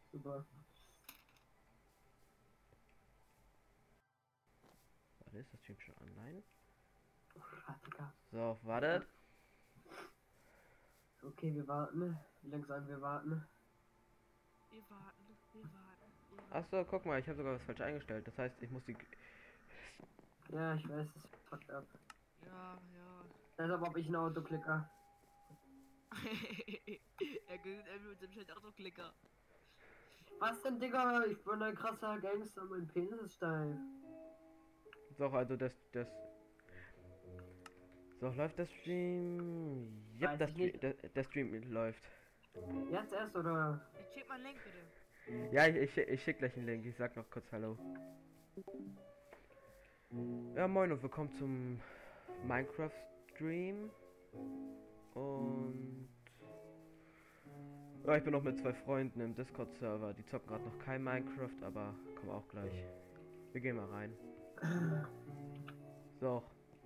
Super. Warte, ist das Stream schon online? Ah, Digga. So, wartet. Okay, wir warten. Wie lange sollen wir warten? Wir warten, wir warten, wir warten. Achso, guck mal, ich habe sogar was falsch eingestellt. Das heißt, ich muss die. Ja, ich weiß, das fuckt ab. Ja, ja. Deshalb habe ich einen Autoklicker. er mit dem Schild Autoklicker. Was denn, Digga? Ich bin ein krasser Gangster, mein Penis ist steif. So, also das. So, läuft das Stream? Yep, Weiß ich nicht. der Stream läuft. Jetzt erst, oder? Jetzt schick mal einen Link bitte. Ja, ich schick gleich einen Link. Ich sag noch kurz Hallo. Ja, moin und willkommen zum Minecraft-Stream. Und... Ja, ich bin noch mit 2 Freunden im Discord-Server. Die zocken gerade noch kein Minecraft, aber kommen auch gleich. Wir gehen mal rein. So.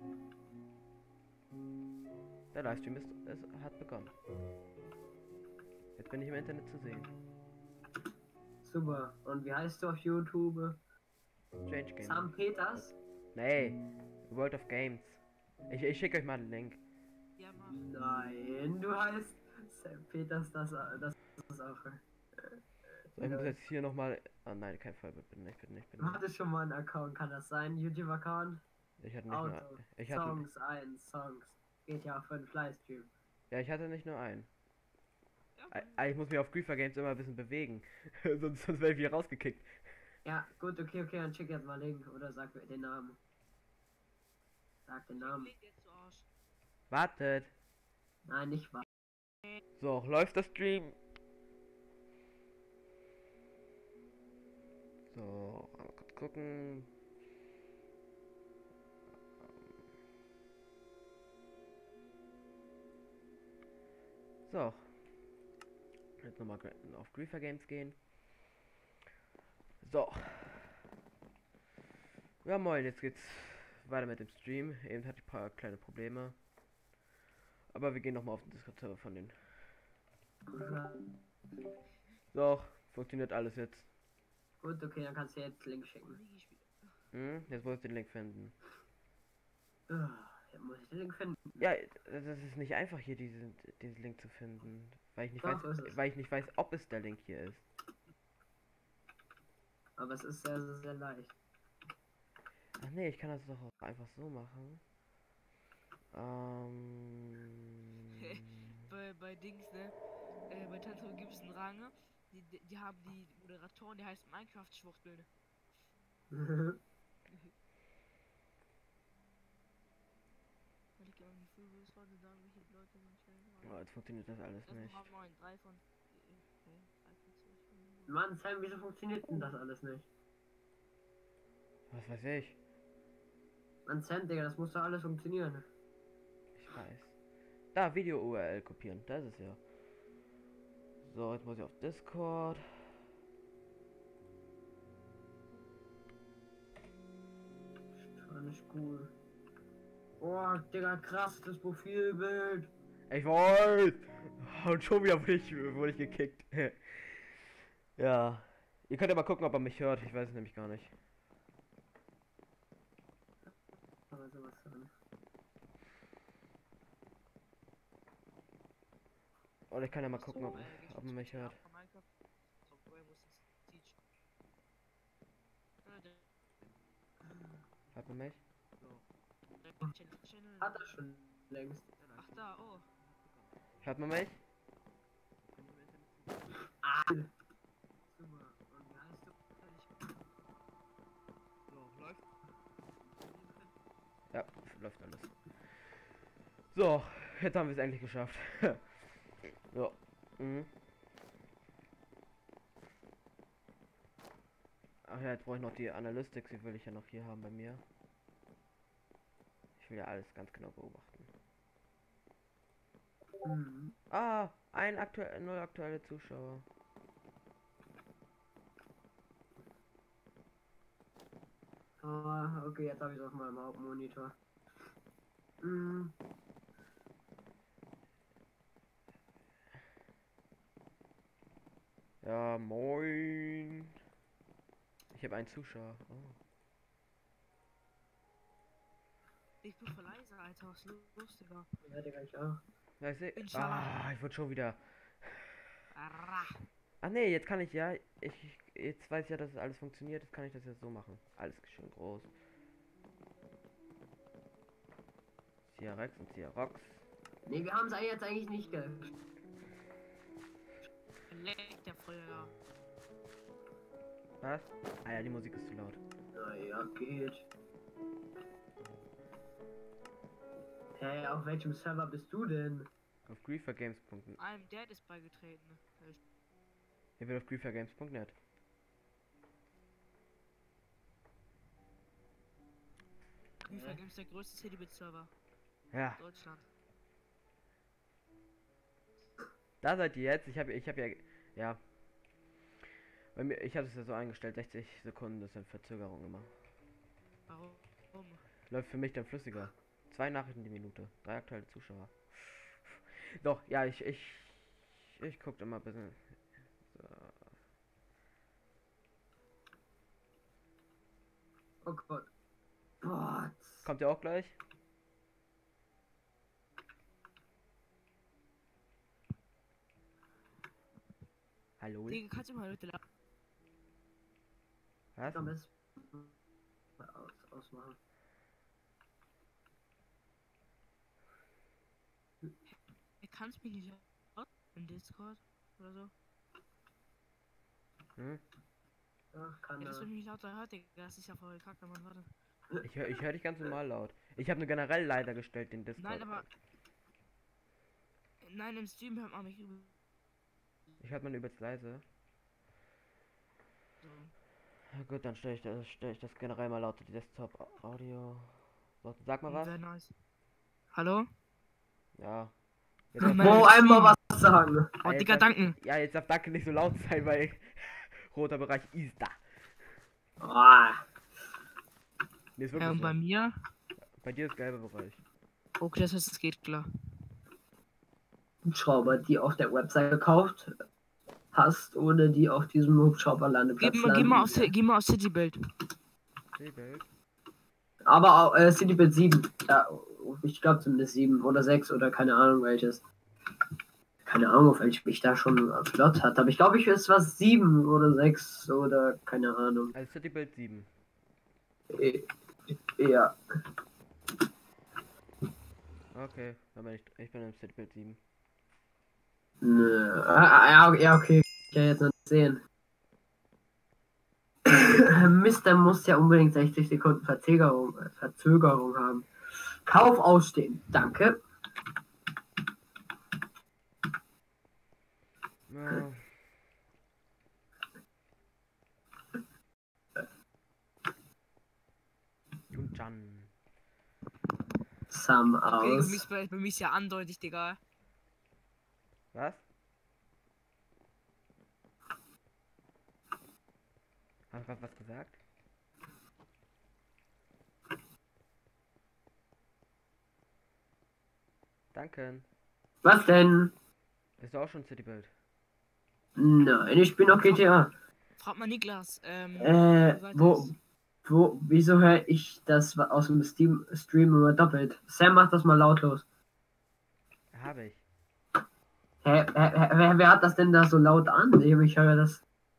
Der Livestream hat begonnen. Jetzt bin ich im Internet zu sehen. Super. Und wie heißt du auf YouTube? Change Game. Sam Peters? Nee, World of Games. Ich schicke euch mal den Link. Ja, mach. Nein, du heißt Sam Peters, das ist auch. So, ich muss jetzt hier nochmal. Ah nein, kein Fall, bitte nicht, bitte nicht, bitte Du nicht. hattest schon mal einen Account, kann das sein? YouTube-Account? Ich hatte nicht Auto. nur. Ich hatte. Songs 1, Songs. GTA 5 Livestream. Ja, ich hatte nicht nur einen. Ja, Ich muss mich auf Griefer Games immer ein bisschen bewegen. sonst wäre ich wieder rausgekickt. Ja, gut, okay, dann schick jetzt mal Link oder sag mir den Namen. Sag den Namen. Link jetzt zu Arsch. Wartet. Nein, nicht wahr. So, läuft der Stream. So, mal kurz gucken. So. Jetzt nochmal auf Griefer Games gehen. So. Ja moin, jetzt geht's weiter mit dem Stream. Eben hatte ich ein paar kleine Probleme. Aber wir gehen nochmal auf den Discord-Server von den. So, funktioniert alles jetzt. Gut, okay, dann kannst du jetzt Link schicken. Jetzt muss ich den Link finden. Jetzt muss ich den Link finden. Ja, das ist nicht einfach hier diesen Link zu finden. Weil ich nicht Doch, ist es. weil ich nicht weiß, ob es der Link hier ist. Aber es ist sehr, sehr, sehr leicht. Ach nee, ich kann das doch auch einfach so machen. bei Dings, ne? Bei Tanto gibt es einen Rang. Die haben die Moderatoren, die heißt Minecraft-Schwuchteln. Weil ich irgendwie für das Leute sagen, welche Leute sind Oh, jetzt funktioniert das alles das nicht. haben 9, 3 von. 3 von 12. Mann, Sam, wieso funktioniert denn das alles nicht? Was weiß ich? Mann, Sam, Digga, das muss doch alles funktionieren. Ich weiß. Da, Video-URL kopieren. Das ist ja. So, jetzt muss ich auf Discord. War nicht cool. Oh, Digga, krass, das Profilbild. Ich wollte! Und schon wieder wurde ich gekickt. Ja. Ihr könnt ja mal gucken, ob er mich hört. Ich weiß es nämlich gar nicht. Aber sowas von. Oder ich kann ja mal gucken, ob man mich hört. Hört man mich? Hat er schon längst. Ach da, oh. Hört man mich? Ah. Super. Und wie heißt du? So, läuft. Ja, läuft alles. So, jetzt haben wir es endlich geschafft. So. Mhm. Ach ja, jetzt brauche ich noch die Analytics, die will ich ja noch hier haben bei mir. Ich will ja alles ganz genau beobachten. Mhm. Ah, null aktuelle Zuschauer. Oh, okay, jetzt habe ich es auf meinem Hauptmonitor. Mhm. Ja, moin. Ich habe einen Zuschauer. Oh. Ich bin voll leise, Alter. Was ist los, Digga? Ja, Digga, ich auch. Ja, ich seh. Inshallah. Ah, ich wurde schon wieder. Arrah. Ah nee, jetzt kann ich ja. Jetzt weiß ich ja, dass es alles funktioniert. Jetzt kann ich das jetzt so machen. Alles schön groß. Sierra Rex und Sierra Rox. Nee, wir haben es jetzt eigentlich nicht Leckt der Feuer. Was? Ah ja, die Musik ist zu laut. Naja, geht. Hey, auf welchem Server bist du denn? Auf griefergames.net. Einem Dad ist beigetreten. Ich bin auf griefergames.net. FIFA Games der größte Citybit-Server Ja, Deutschland. da seid ihr jetzt. Ich habe ja. Ja. Bei mir, ich hatte es ja so eingestellt, 60 Sekunden, das sind Verzögerungen immer. Warum? Läuft für mich dann flüssiger. 2 Nachrichten die Minute. 3 aktuelle Zuschauer. Doch, ja, ich gucke immer ein bisschen. So. Oh Gott. Boah. Kommt ihr auch gleich? Hallo? Digga, kannst du mal bitte la- Was? Am besten ausmachen. Du kannst mich nicht laut im Discord oder so. Hm? Ach, kann Ja, das er. wird mich lauter hört, Digga. Das ist ja voll kacke, Mann. Warte. Ich höre dich ganz normal laut. Ich habe nur generell leider gestellt den Discord. Nein, aber. Nein, im Stream hört man mich übel. Ich hört man übelst leise. So. Ja, gut, dann stelle ich das generell mal lauter, die Desktop-Audio. So, sag mal was. Sehr nice. Hallo? Ja. Ach, Jetzt mein- Wo einmal was sagen. Oh, Digga, danken. Ja, jetzt darf Danke nicht so laut sein, weil roter Bereich ist da. Oh. Nee, ist Ja, wirklich und so. bei mir? Bei dir ist gelber Bereich. Okay, das heißt, es geht klar. Hubschrauber, die auf der Website gekauft hast oder die auf diesem Hubschrauberlandeplatz Geh mal auf Citybuild. Seebild. Aber auch, Citybuild 7. Ja, ich glaube zumindest 7 oder 6 oder keine Ahnung welches. Keine Ahnung, auf welchem ich da schon flott hatte. Aber ich glaube, ich ist was 7 oder 6 oder keine Ahnung. Also Citybuild 7. Ja. Okay, dann bin ich bin im Citybuild 7. Nö. Ja, okay. Ich ja jetzt noch nicht sehen. Mist, der muss ja unbedingt 60 Sekunden Verzögerung haben. Kauf ausstehen. Danke. Ja. Junchan. Sam Okay, aus. bei mich ist ja andeutig, Digga. Was? Hast du gerade was gesagt? Danke. Was denn? Bist du auch schon Citybuild? Nein, ich bin noch GTA. Frag mal Niklas. Wie weit Wieso höre ich das aus dem Stream immer doppelt? Sam, mach das mal lautlos. Habe ich. Wer hat das denn da so laut an? Ich höre das.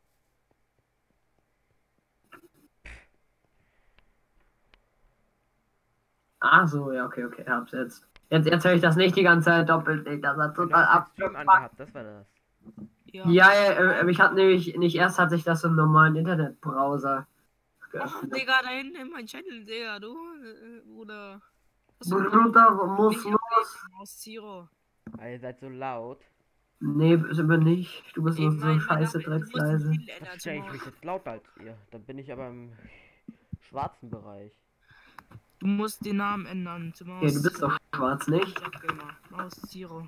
Ach so, ja, okay, hab's jetzt. Jetzt höre ich das nicht die ganze Zeit doppelt. Nee, das hat Du total hast den Stream angehabt, das war das. Ja. Ich hatte nämlich nicht erst hatte ich das im normalen Internetbrowser Ach, geöffnet. Digga, da hinten in mein Channel, Digga, du, Bruder. Was Bruder, muss Ich los. aus Zero. Ah, ihr seid so laut. Nee, sind wir nicht. Du bist nur Eben, so mein scheiße Name- du musst den drecksleise. Titel ändern, Was stelle ich mich jetzt lauter als ihr? Dann bin ich aber im schwarzen Bereich. Du musst den Namen ändern zu Maus. Ja, du bist doch schwarz, nicht? Gamer. Maus Zero.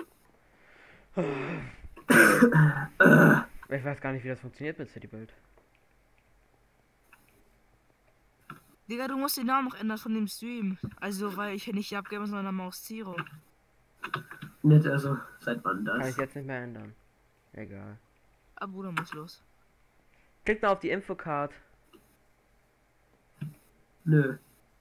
Ich weiß gar nicht, wie das funktioniert mit Citybuild. Digga, du musst den Namen noch ändern von dem Stream. Also, weil ich nicht Gamer, sondern Maus Zero. Nicht, also, seit wann Kann das? ich jetzt nicht mehr ändern. Egal. Ah, Bruder muss los. Klick mal auf die Infocard. Nö.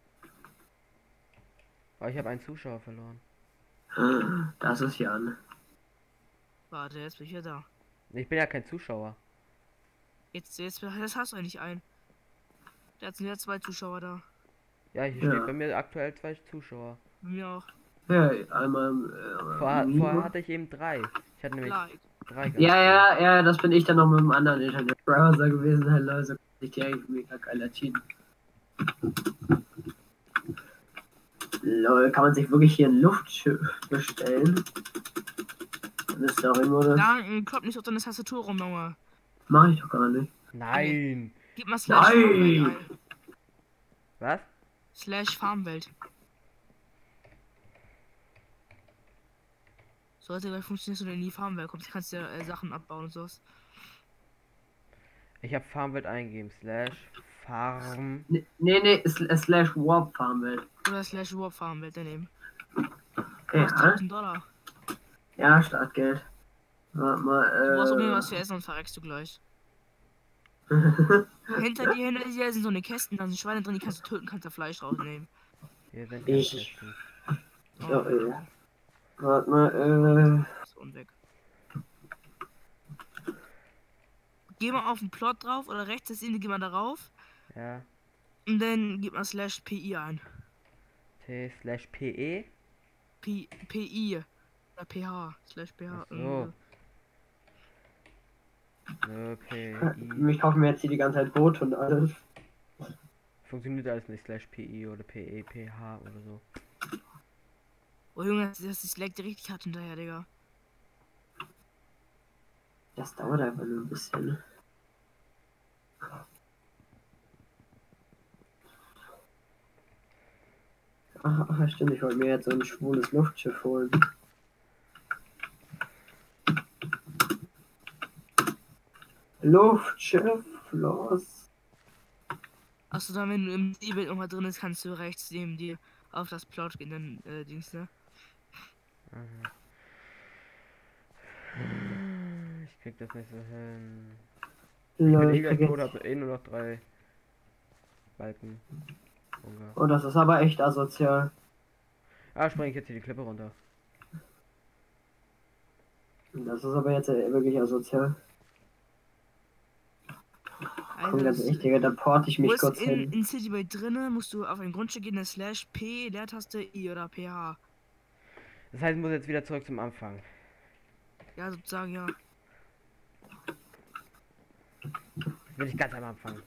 Oh, ich habe einen Zuschauer verloren. Das ist Jan. Warte, jetzt bin ich wieder da. Ich bin ja kein Zuschauer. Jetzt hast du eigentlich einen. Der sind ja 2 Zuschauer da. Ja, hier Ja. steht bei mir aktuell 2 Zuschauer. Bei mir auch. Ja, einmal. Vorher hatte ich eben 3. Ich hatte nämlich Like. 3 gehabt. Ja, das bin ich dann noch mit dem anderen Internet-Browser gewesen. Halt, also kann ich die eigentlich mega geil erschienen. Lol, kann man sich wirklich hier ein Luftschiff bestellen? Dann ist da auch irgendwo das. Da, klopp nicht auf deine Tastatur rum, Junge. Mach ich doch gar nicht. Nein! Gib mal Slash Farmwelt Nein! ein. Was? Slash Farmwelt. Sollte gleich funktionieren, dass du in die Farmwelt kommst, kannst du ja Sachen abbauen und sowas. Ich habe Farmwelt eingegeben. Farm. Nee, slash Warp Farmwelt. Oder Slash Warp Farmwelt daneben. Ja, $1000. ja, Startgeld. Warte Du brauchst unbedingt mal, was zu essen und verreckst du gleich. Hinter dir sind so eine Kästen, da sind Schweine drin, die kannst du töten, kannst du Fleisch rausnehmen. Hier sind keine Ich- Kästen. Ja, warte mal, So und weg. Geh mal auf den Plot drauf oder rechts das Ende, geh mal darauf Ja. und dann gib mal Slash PI ein. T/PE. PI oder PH Slash PH. Ach so. Nö, PI. ich kaufe mir jetzt hier die ganze Zeit Boote und alles. Funktioniert alles nicht. /PI oder PE, PH oder so. Oh Junge, das leckt richtig hart hinterher, Digga. Das dauert einfach nur ein bisschen. Ach, stimmt, ich wollte mir jetzt so ein schwules Luftschiff holen. Luftschiff, los. Achso, dann wenn du im E-Bild nochmal drin ist, kannst du rechts neben dir auf das Plot gehen, dann Dings, ne? Aha. Ich krieg das nicht so hin. Ich bin Lol, eh ich gleich krieg tot, jetzt... hab eh nur noch 3 Balken. Hunger. Oh, das ist aber echt asozial. Ah, spring ich jetzt hier die Klippe runter. Das ist aber jetzt wirklich asozial. Komm, ganz das- echt, Digga, da porte ich mich Wo ist kurz hin. in City Build drinne, musst du auf ein Grundstück gehen, eine Slash P, Leertaste I oder PH. Das heißt, ich muss jetzt wieder zurück zum Anfang. Ja, sozusagen, ja. Jetzt bin ich ganz am Anfang.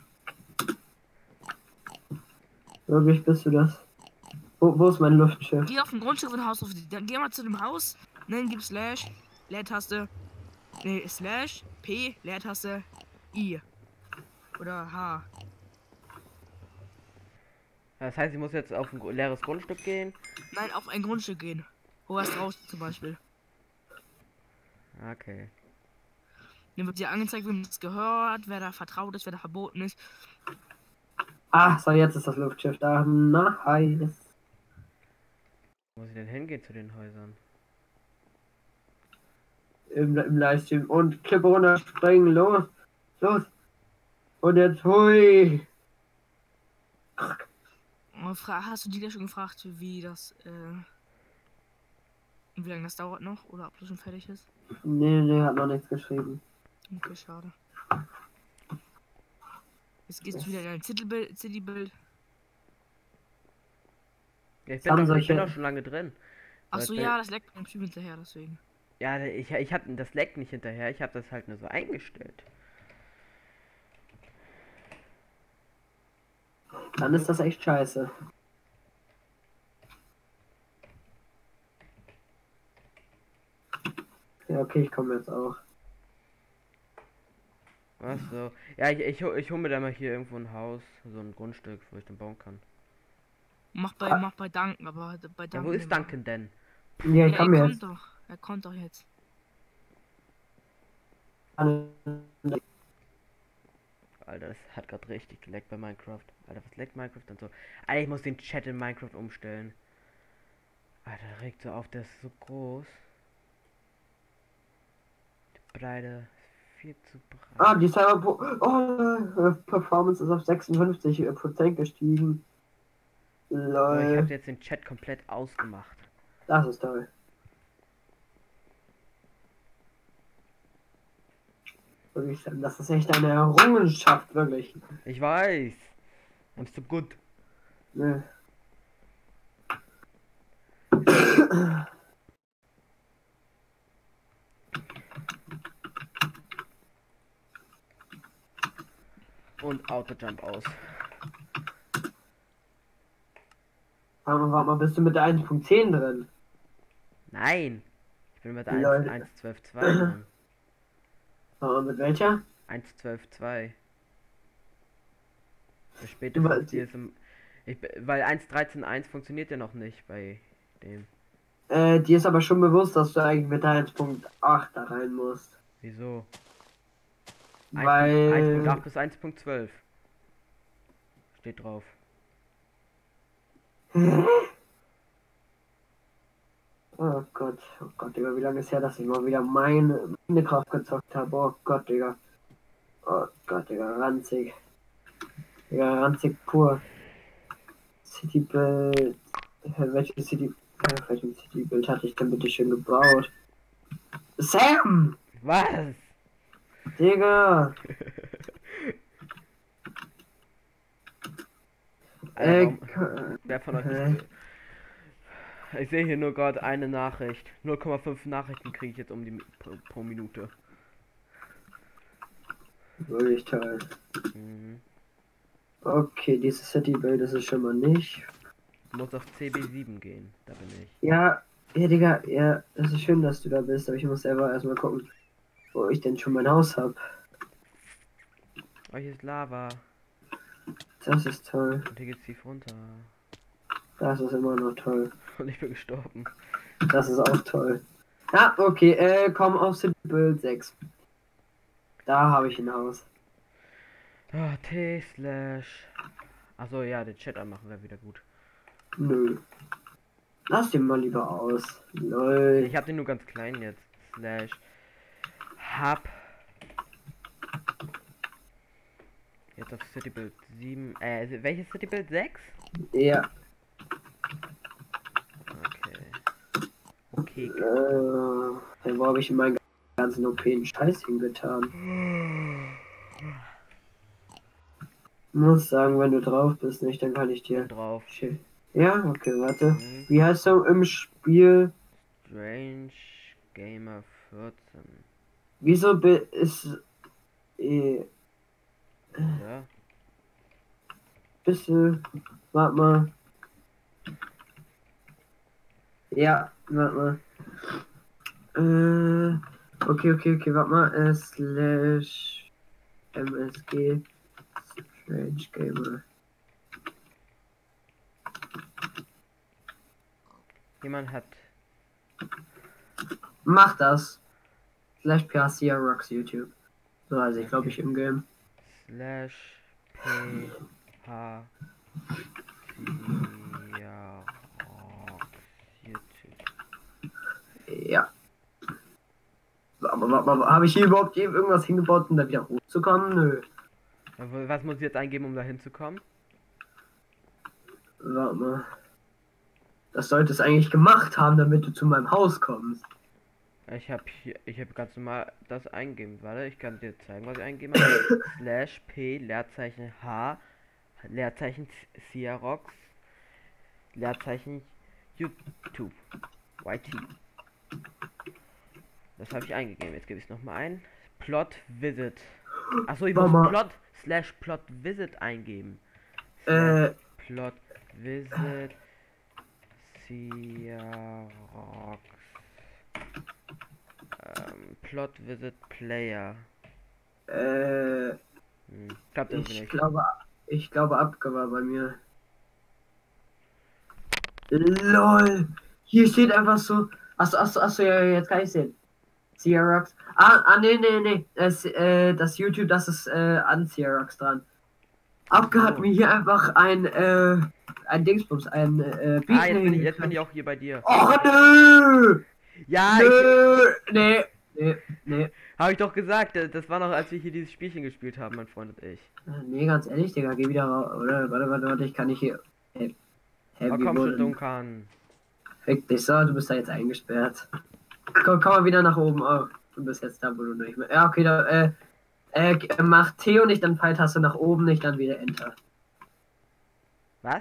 Wirklich bist du das? Wo ist mein Luftschiff? Geh auf ein Grundstück von Haus auf die. Dann geh mal zu dem Haus, dann gib Slash, Leertaste, nee, Slash, P, Leertaste, I. Oder H. Das heißt, ich muss jetzt auf ein leeres Grundstück gehen. Nein, auf ein Grundstück gehen. Wo was draußen zum Beispiel. Okay. Dann wird dir angezeigt, wem das gehört, wer da vertraut ist, wer da verboten ist. Ah, so, jetzt ist das Luftschiff da. Nice. Wo muss ich denn hingehen zu den Häusern? Im Livestream. Und Klippe runter, springen, los. Los. Und jetzt hui. Hast du die schon gefragt, wie das, wie lange das dauert noch? Oder ob das schon fertig ist? Nee, hat noch nichts geschrieben. Okay, schade. Jetzt gehst du wieder in dein Citybild. Ja, ich Haben bin solche- doch schon lange drin. Achso, Weil- ja, das leckt beim Stream hinterher, deswegen. Ja, ich hab das Leck nicht hinterher. Ich habe das halt nur so eingestellt. Dann ist das echt scheiße. Ja, okay, ich komme jetzt auch. Ach so. Ja, ich hole mir da mal hier irgendwo ein Haus, so ein Grundstück, wo ich dann bauen kann. Mach bei Duncan, aber bei Duncan. Ja, wo ist Duncan denn? Ja, Ja, ich komme er jetzt. kommt doch. Er kommt doch jetzt. Alter, das hat gerade richtig geleckt bei Minecraft. Alter, was leckt Minecraft dann so? Alter, ich muss den Chat in Minecraft umstellen. Alter, der regt so auf, der ist so groß. Die Breite viel zu Ah, breit. die Performance ist auf 56% gestiegen. So, ich habe Lol. jetzt den Chat komplett ausgemacht. Das ist toll. Wirklich, das ist echt eine Errungenschaft, wirklich. Ich weiß. I'm so good. Ne. Und Auto-Jump aus. Warte mal, bist du mit der 1.10 drin? Nein. Ich bin mit der Lol. 1.12.2 drin. Warte mal, mit welcher? 1.12.2. Du Spätestens weißt- die ist im. Weil 1.13.1 funktioniert ja noch nicht bei dem. Dir ist aber schon bewusst, dass du eigentlich mit der 1.8 da rein musst. Wieso? Weil. 1.8 bis 1.12. Steht drauf. Oh Gott, Digga, wie lange ist her, dass ich mal wieder meine Kraft gezockt habe? Oh Gott, Digga. Oh Gott, Digga, ranzig. Digga, ranzig pur. Citybuild. Welches Citybuild hatte ich denn bitte schön gebaut? Sam! Was? Digga! Alter, wer von euch ist. Ich sehe hier nur gerade eine Nachricht. 0,5 Nachrichten kriege ich jetzt pro Minute. Wirklich toll. Mhm. Okay, dieses Citybuild ist es schon mal nicht. Muss auf CB7 gehen, da bin ich. Ja, Digga, ja, das ist schön, dass du da bist, aber ich muss selber erstmal gucken, wo ich denn schon mein Haus habe. Oh, hier ist Lava. Das ist toll. Und hier geht's tief runter. Das ist immer noch toll. Und ich bin gestorben. Das ist auch toll. Ah, okay, komm auf Citybuild 6. Da habe ich ein Haus. Ah, T/. Achso, ja, den Chat anmachen wäre wieder gut. Nö. Lass den mal lieber aus. Lol. Ich habe den nur ganz klein jetzt. Hub. Jetzt auf Citybuild 7. Welches Citybuild 6? Ja. Okay. Wo habe ich meinen ganzen OP-en Scheiß hingetan? Muss sagen, wenn du drauf bist, nicht, dann kann ich dir. Drauf. Ja, okay, warte. Mhm. Wie heißt du im Spiel? Strange Gamer 14. Wieso ist. Ja. Bisschen. Warte mal. Ja, warte mal. Okay, warte mal. Slash MSG Strange Gamer. Jemand hat. Mach das. Slash PRC Rocks YouTube. So heiße ich, glaube ich, im Game. Slash P H YouTube. Ja. Aber habe ich hier überhaupt irgendwas hingebaut, um da wieder hochzukommen? Nö. Was muss ich jetzt eingeben, um da hinzukommen? Warte mal. Das sollte es eigentlich gemacht haben, damit du zu meinem Haus kommst. Ich habe ganz normal das eingeben. Warte, ich kann dir zeigen, was ich eingeben habe. Slash P Leerzeichen H Leerzeichen Ciarox Leerzeichen YouTube YT. Das habe ich eingegeben. Jetzt gebe ich es nochmal ein. Plot Visit. Achso, ich muss Mama. Plot Slash Plot Visit eingeben. Äh. Plot Visit Ciarox. Plot Visit Player. Klappt irgendwie nicht. Ich glaube, Abge war bei mir. LOL. Hier steht einfach so. Achso, ja, jetzt kann ich sehen. Ciarox. Nee. Das YouTube, das ist an Ciarox dran. Abge hat mir hier einfach ein Dingsbums, ein Beat jetzt bin ich auch hier bei dir. Oh nö! Ja, Nö! Nee. Habe ich doch gesagt, das war noch, als wir hier dieses Spielchen gespielt haben, mein Freund und ich. Nee, ganz ehrlich, Digga, geh wieder raus. Oder? Warte, ich kann nicht hier. Hey, Oh, wie komm wurde schon, Duncan. Fick dich, so, du bist da jetzt eingesperrt. Komm mal wieder nach oben. Oh, du bist jetzt da, wo du nicht mehr. Ja, okay, da, mach T und nicht dann Pfeiltaste nach oben, nicht dann wieder Enter. Was?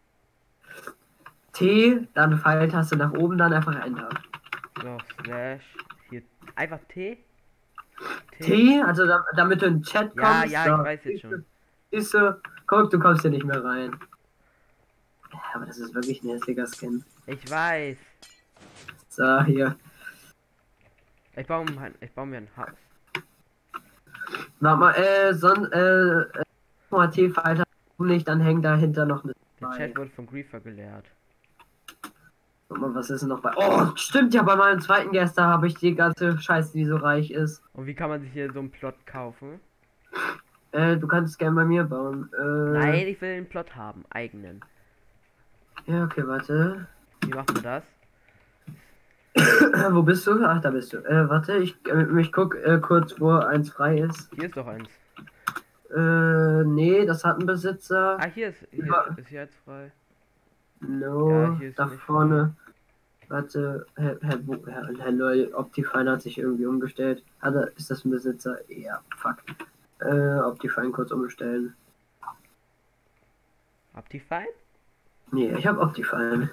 T, dann Pfeiltaste nach oben, dann einfach Enter. So, Slash. Hier. Einfach T? T, also damit du in den Chat Ja, kommst. ja, so, ich weiß jetzt schon. Siehst du, guck, du kommst hier nicht mehr rein. Ja, aber das ist wirklich ein hässlicher Skin. Ich weiß. So, hier. Ich baue mir ein Haus. Mach mal, mal T-Fighter nicht, dann hängt dahinter noch eine Der 2. Chat wurde von Griefer geleert. Guck mal, was ist denn noch bei. Oh, stimmt ja, bei meinem zweiten Gäste habe ich die ganze Scheiße, die so reich ist. Und wie kann man sich hier so einen Plot kaufen? Du kannst es gerne bei mir bauen. Nein, ich will einen Plot haben, eigenen. Ja, okay, warte. Wie macht man das? Wo bist du? Ach, da bist du. Warte, ich guck kurz, wo eins frei ist. Hier ist doch eins. Nee, das hat ein Besitzer. Ah, hier Ja. ist hier jetzt frei. No, Ja, hier ist da nicht vorne. Warte, lol, Optifine hat sich irgendwie umgestellt. Also, ist das ein Besitzer? Ja, fuck. Optifine kurz umstellen. Optifine? Nee, ich hab Optifine.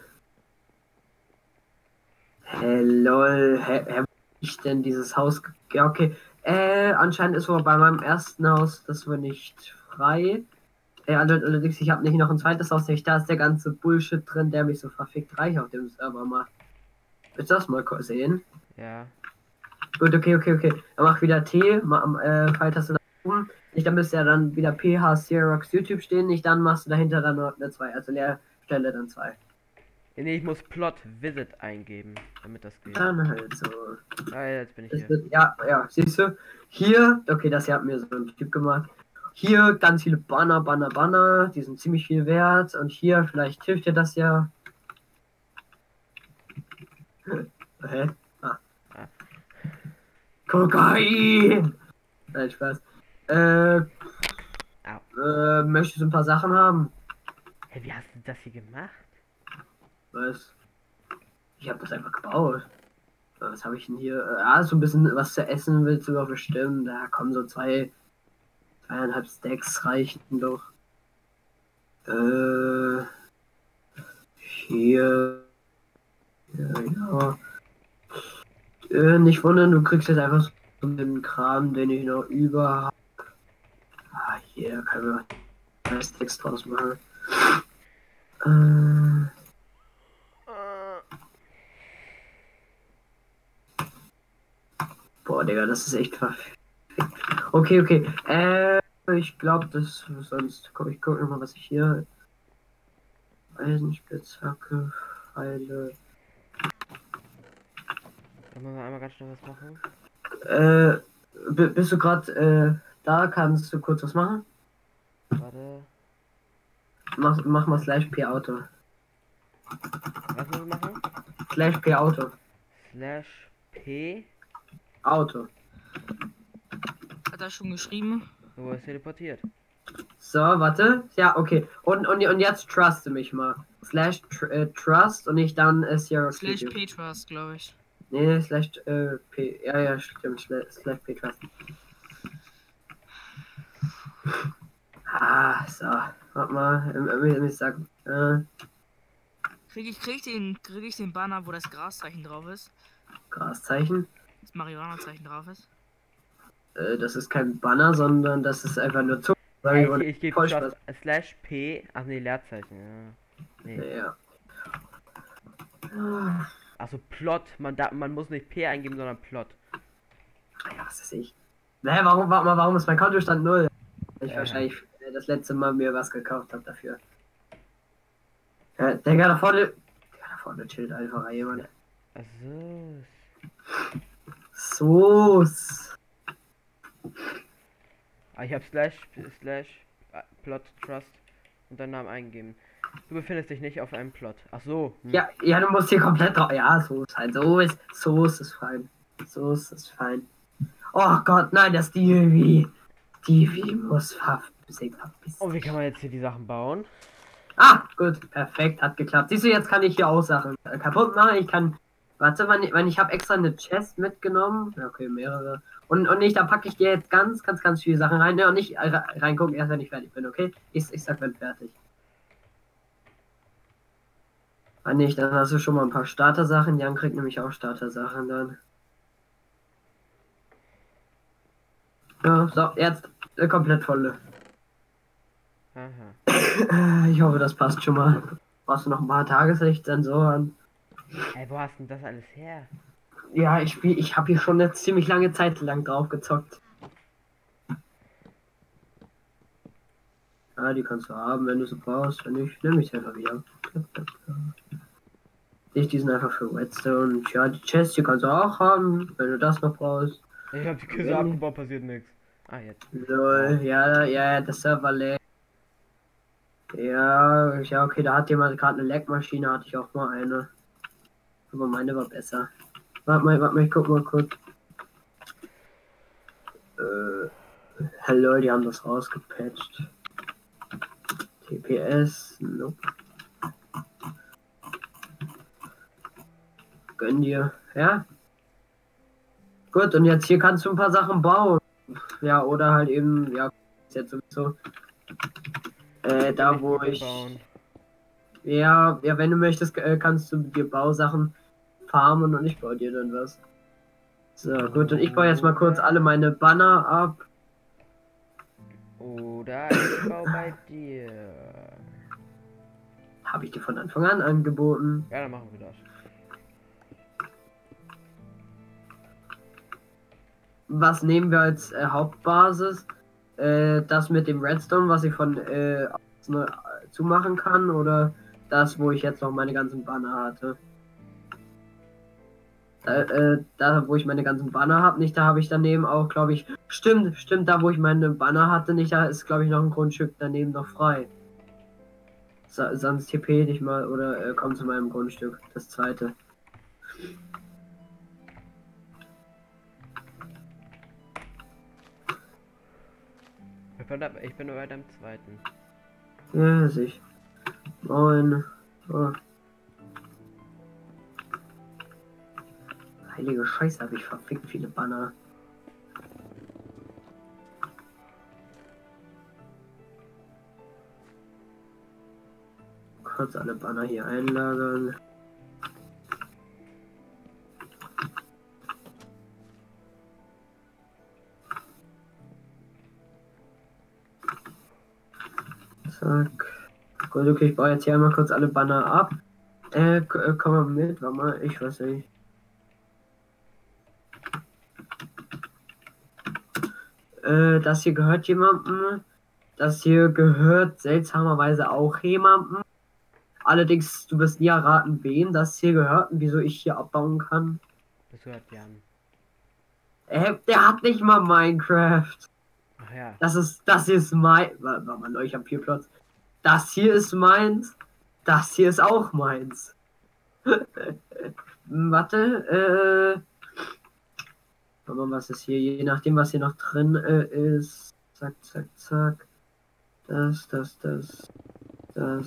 Lol, wo ich denn dieses Haus? Ja, okay. Anscheinend ist wohl bei meinem ersten Haus das wohl nicht frei. Allerdings, ich habe nicht noch ein zweites Haus, nicht da ist der ganze Bullshit drin, der mich so verfickt reich auf dem Server macht. Willst du das mal sehen? Ja. Gut, okay. Dann mach wieder T, Pfeiltaste nach oben. Nicht, dann müsste ja dann wieder PH Xerox YouTube stehen, nicht dann machst du dahinter dann noch eine 2, also Leerstelle dann 2. Nee, ich muss Plot Visit eingeben, damit das geht. Dann halt so. Ah, jetzt bin ich Das hier. wird, ja, siehst du? Hier, okay, das hier hat mir so ein Typ gemacht. Hier ganz viele Banner, die sind ziemlich viel wert. Und hier, vielleicht hilft dir das ja. Hä? Ah. Kokain! Nein, Spaß. Möchtest du ein paar Sachen haben? Hey, wie hast du das hier gemacht? Was? Ich habe das einfach gebaut. Was habe ich denn hier? So ein bisschen was zu essen willst du doch bestimmt. Da kommen so 2,5 Stacks reichen doch. Hier. Ja. Nicht wundern, du kriegst jetzt einfach so den Kram, den ich noch über habe. Hier können wir 2 Stacks draus machen. Boah, Digga, das ist echt verfickt. Okay. Ich glaube, das sonst. Ich guck noch mal, was ich hier. Eisenspitzhacke, Pfeile. Kann man einmal ganz schnell was machen? Bist du gerade da? Kannst du kurz was machen? Warte. Mach mal /p Auto. Was muss ich machen? /p Auto. /p. Auto. Hat er schon geschrieben? Wo ist teleportiert? So, warte. Ja, okay. Und jetzt truste mich mal. /trust und nicht dann Xerox Slash YouTube. Petras, glaube ich. Nee, /p. Ja, stimmt. /p trust. So. Warte mal. Ich sag. Krieg ich den Banner, wo das Graszeichen drauf ist? Graszeichen. Das Marihuana-Zeichen drauf ist? Das ist kein Banner, sondern das ist einfach nur Zucker. Ich gebe /p. Ach nee, Leerzeichen. Ja. Nee. Ja. Also Plot. Man muss nicht P eingeben, sondern Plot. Ja, was ist ich? Warum ist mein Kontostand 0? Ich wahrscheinlich das letzte Mal mir was gekauft habe dafür. Der da vorne chillt einfach jemand. Also. So. Ich habe Plot Trust und deinen Namen eingegeben. Du befindest dich nicht auf einem Plot. Ach so. Ja, du musst hier komplett drauf. Ja, so ist es fein. So ist es fein. Oh Gott, nein, das Stevie. Stevie muss verpissen. Oh, wie kann man jetzt hier die Sachen bauen? Ah, gut, perfekt, hat geklappt. Siehst du, jetzt kann ich hier auch Sachen kaputt machen. Ich kann. Warte, ich habe extra eine Chest mitgenommen. Ja, okay, mehrere. Und nicht, da packe ich dir jetzt ganz viele Sachen rein. Ja, und nicht reingucken, erst wenn ich fertig bin, okay? Ich sag, wenn fertig. Ah, nicht, dann hast du schon mal ein paar Starter-Sachen. Jan kriegt nämlich auch Starter-Sachen dann. Ja, so, jetzt komplett volle. Aha. Ich hoffe, das passt schon mal. Brauchst du noch ein paar Tageslichtsensoren? Ey, wo hast denn das alles her? Ja, ich habe hier schon eine ziemlich lange Zeit lang drauf gezockt. Ja, die kannst du haben, wenn du sie brauchst. Wenn nicht, nehme ich sie einfach wieder. Die sind einfach für Redstone. Ja, die Chest, die kannst du auch haben, wenn du das noch brauchst. Ich hab die Kiste abgebaut, passiert nichts. Ah, jetzt. Lol, ja, der Server lag. Ja, okay, da hat jemand gerade eine Leckmaschine, hatte ich auch mal eine. Aber meine war besser. Warte mal, ich guck mal kurz. Hello, die haben das rausgepatcht. TPS, nope. Gönn dir, ja. Gut, und jetzt hier kannst du ein paar Sachen bauen. Ja, oder halt eben, ja, ist jetzt sowieso. Da wo ich. Bauen. Ja, wenn du möchtest, kannst du dir Bausachen farmen und ich baue dir dann was. So, gut, und ich baue jetzt mal kurz alle meine Banner ab. Oder ich baue bei dir. Habe ich dir von Anfang an angeboten. Ja, dann machen wir das. Was nehmen wir als Hauptbasis? Das mit dem Redstone, was ich von zumachen kann, oder das, wo ich jetzt noch meine ganzen Banner hatte? Da, wo ich meine ganzen Banner habe, nicht, da habe ich daneben auch, glaube ich, stimmt, da, wo ich meine Banner hatte, nicht, da ist, glaube ich, noch ein Grundstück daneben noch frei. Sonst TP dich mal oder komm zu meinem Grundstück, das zweite. Ich bin bei deinem zweiten. Ja, sich. Moin. Oh. Heilige Scheiße, habe ich verfickt viele Banner. Kurz alle Banner hier einlagern. Zack. Gut, okay, ich baue jetzt hier einmal kurz alle Banner ab. Komm mal mit, warte mal, ich weiß nicht. Das hier gehört jemandem. Das hier gehört seltsamerweise auch jemandem. Allerdings, du wirst nie erraten, wem das hier gehört und wieso ich hier abbauen kann. Das gehört Jan. Der hat nicht mal Minecraft. Ach ja. Das hier ist mein. Warte mal, ich habe 4 Plots. Das hier ist meins. Das hier ist auch meins. Warte, Warte mal, was ist hier? Je nachdem, was hier noch drin ist. Zack, zack, zack. Das. Ja,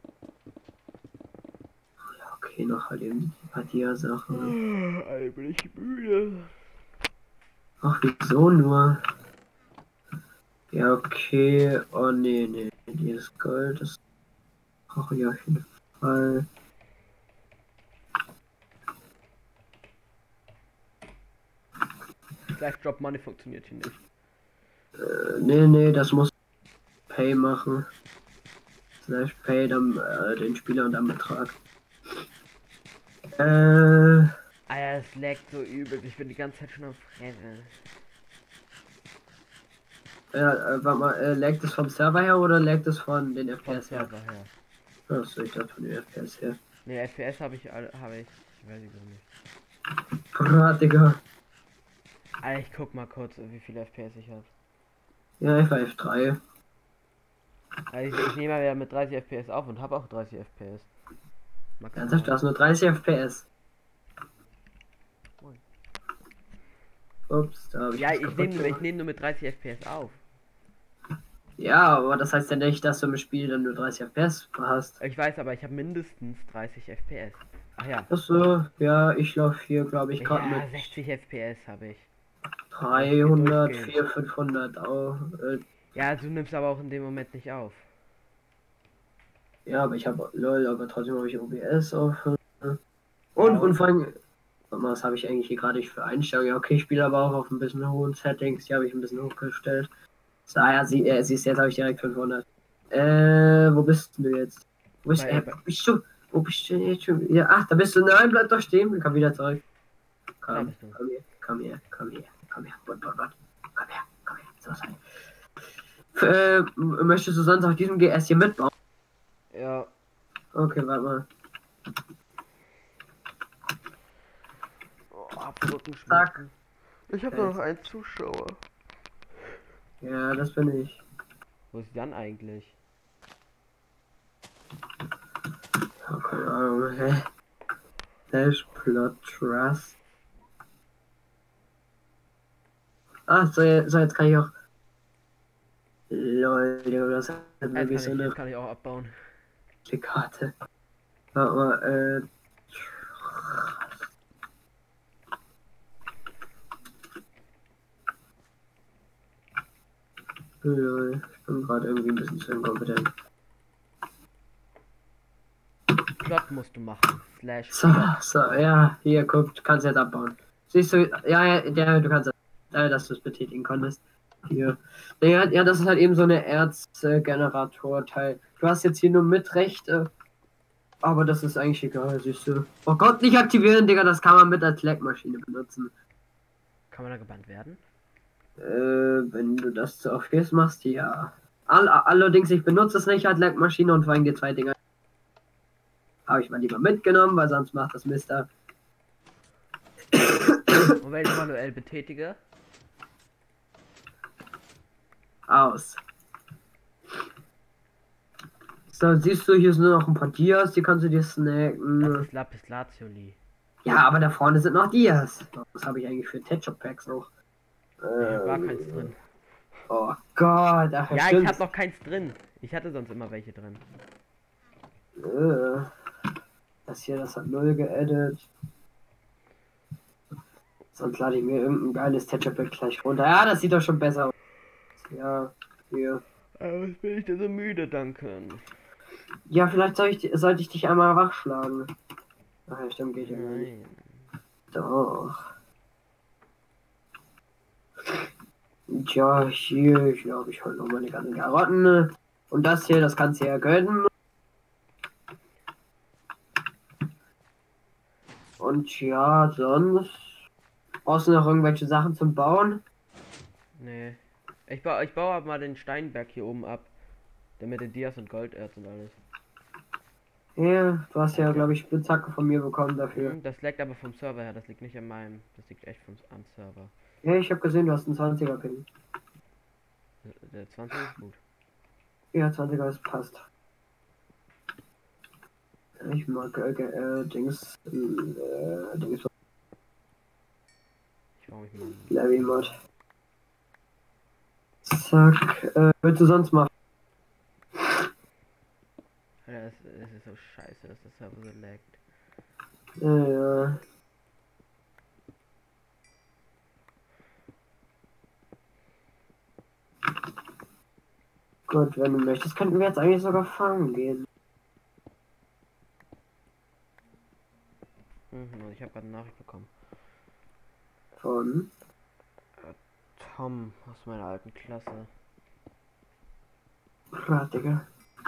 okay, noch halt eben die Padia-Sachen. Alter, bin ich müde. Ach, wieso nur? Ja, okay. Oh, nee. Dieses Gold, das brauche ich auf jeden Fall. Slash Drop Money funktioniert hier nicht. Nee, das muss Pay machen. Slash Pay, dann den Spieler und dann Betrag. Alter, es laggt so übel. Ich bin die ganze Zeit schon am Fressen. Warte mal, laggt es vom Server her oder laggt es von den Vom FPS her? Server her. Achso, ich dachte von den FPS her. Ne, FPS habe ich. Ich weiß nicht warum nicht. Brat, Digga. Alter, ich guck mal kurz, wie viele FPS ich habe. Ja, ich war F3. Also ich nehme mal wieder mit 30 FPS auf und habe auch 30 FPS. Ernsthaft, du hast nur 30 FPS. Ui. Ups, da habe ich Ja, was ich kaputt nehme gemacht. nehm nur mit 30 FPS auf. Ja, aber das heißt ja nicht, dass du im Spiel dann nur 30 FPS hast. Ich weiß, aber ich habe mindestens 30 FPS. Ach ja. Achso, ja, ich laufe hier, glaube ich, gerade mit Ja, 60 FPS habe ich. Lauf hier 300, durchgehend. 400, 500 auch. Ja, du nimmst aber auch in dem Moment nicht auf. Ja, aber ich habe LOL, aber trotzdem habe ich OBS auf. Ja, Und vor allem, warte mal, was habe ich eigentlich hier gerade für Einstellungen? Ja, okay, ich spiele aber auch auf ein bisschen hohen Settings. Die habe ich ein bisschen hochgestellt. So, ja, siehst du, jetzt habe ich direkt 500. Wo bist du jetzt? Wo bist du? Wo bist du denn jetzt schon? Ja, ach, da bist du. Nein, bleib doch stehen. Komm wieder zurück. Da Komm, bist du. komm hier, komm her, komm her, komm her. Komm her, komm her. So sein. Möchtest du sonst auf diesem GS hier mitbauen? Ja. Okay, warte mal. Oh, hab Rückenschmerzen. Zack. Ich habe nur noch einen Zuschauer. Ja, das bin ich. Wo ist Jan eigentlich? Oh, keine Ahnung, hä? Dash Plot Trust. Ah, so, jetzt kann ich auch. Lol, Digga, das hat wirklich so eine Jetzt kann ich auch abbauen. Karte. Warte mal, Lol, ich bin gerade irgendwie ein bisschen zu inkompetent. Plot musst du machen. Slash. So, ja, hier, guck, du kannst jetzt abbauen. Siehst du, ja, du kannst dass du es betätigen konntest. Hier. Ja, das ist halt eben so eine Erzgenerator-Teil. Du hast jetzt hier nur Mitrechte, aber das ist eigentlich egal, siehst du. Oh Gott, nicht aktivieren, Digga, das kann man mit der Leckmaschine benutzen. Kann man da gebannt werden? Wenn du das zu oft gehst, machst, ja. Allerdings, ich benutze es nicht als Leckmaschine und vor allem die zwei Dinger habe ich mal lieber mitgenommen, weil sonst macht das Mister. Und wenn ich manuell betätige? Aus. So, siehst du, hier sind nur noch ein paar Dias, die kannst du dir Das snacken. ist Lapis Lazuli. Ja, aber da vorne sind noch Dias. Was habe ich eigentlich für Ketchup Packs noch? Ich hab gar keins drin. Oh Gott, ach Ja, stimmt. ich hab noch keins drin. Ich hatte sonst immer welche drin. Das hier, das hat 0 geedit. Sonst lade ich mir irgendein geiles Ketchup Pack gleich runter. Ja, das sieht doch schon besser aus. Ja, hier. Aber was bin ich denn so müde, danke. Ja, vielleicht sollte ich dich einmal wachschlagen. Ach ja, stimmt, geht ja nicht. Nein. Doch. Tja, hier, ich glaube, ich hol noch meine ganzen Karotten. Und das hier, das kannst du ja gönnen. Und ja, sonst. Brauchst du noch irgendwelche Sachen zum Bauen? Nee. Ich baue aber mal den Steinberg hier oben ab. Damit der Dias und Golderz und alles. Ja, du hast ja, glaube ich, Spitzhacke von mir bekommen dafür. Das liegt aber vom Server her, das liegt nicht an meinem. Das liegt echt am Server. Ja, ich habe gesehen, du hast einen 20er Ping. Der 20 ist gut. Ja, 20er ist passt. Ich mag Dings. Dings. Ich baue mich mal. Larry Mod. Zack. Willst du sonst machen? Ja, es ist so scheiße, dass das Server so laggt. Ja. Gut, wenn du möchtest, könnten wir jetzt eigentlich sogar fangen gehen. Ich habe gerade eine Nachricht bekommen. Von. Tom aus meiner alten Klasse. Ja, Digga.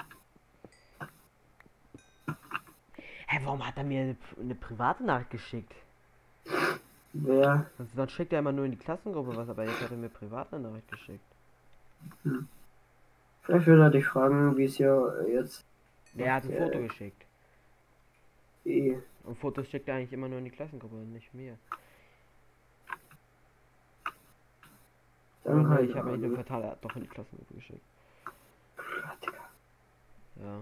Hä, warum hat er mir eine private Nachricht geschickt? Wer? Sonst schickt er immer nur in die Klassengruppe was, aber jetzt hat er mir private Nachricht geschickt. Vielleicht will er dich fragen, wie es hier jetzt. Der hat ein Foto geschickt. Wie? Und Fotos schickt er eigentlich immer nur in die Klassengruppe und nicht mir. Dann halt. Ich habe eigentlich nur Fatal doch in die Klassengruppe geschickt. Ja, Digga. Ja.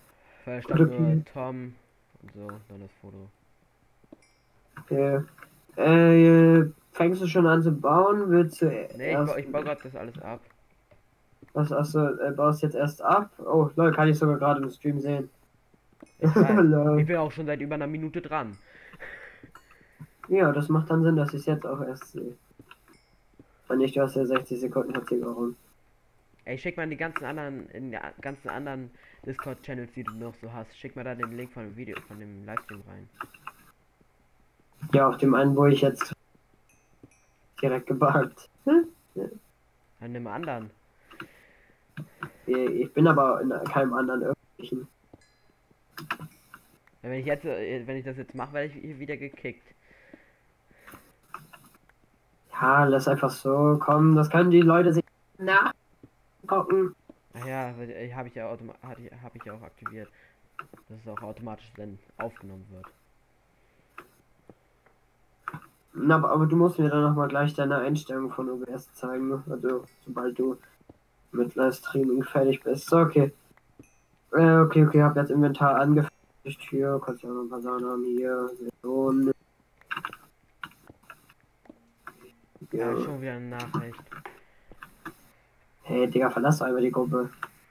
Weil stand nur Tom und so, dann das Foto. Okay. Fängst du schon an zu bauen? Willst du Nee, erst... ich baue gerade das alles ab. Was, achso, baust jetzt erst ab? Oh, lol, kann ich sogar gerade im Stream sehen. Ich weiß. Lol. Ich bin auch schon seit über einer Minute dran. Ja, das macht dann Sinn, dass ich es jetzt auch erst sehe. Und nicht, du hast ja 60 Sekunden Verzögerung. Ey, schick mal in die ganzen anderen Discord-Channels, die du noch so hast. Schick mal da den Link von dem Video, von dem Livestream rein. Ja, auf dem einen, wo ich jetzt direkt gebackt. An dem anderen. Ich bin aber in keinem anderen öffentlichen. Ja, wenn ich das jetzt mache, werde ich hier wieder gekickt. Ja, lass einfach so kommen. Das können die Leute sich nachgucken. Ach ja, habe ich ja hab ich ja auch aktiviert. Dass es auch automatisch dann aufgenommen wird. Na, aber du musst mir dann nochmal gleich deine Einstellung von OBS zeigen. Also, sobald du mit Livestreaming fertig bist. So, okay. Okay, hab jetzt Inventar angefertigt. Hier, kannst du auch noch ein paar Sachen haben. Hier, Saison. Ja, schon wieder eine Nachricht. Hey, Digga, verlass doch einfach die Gruppe.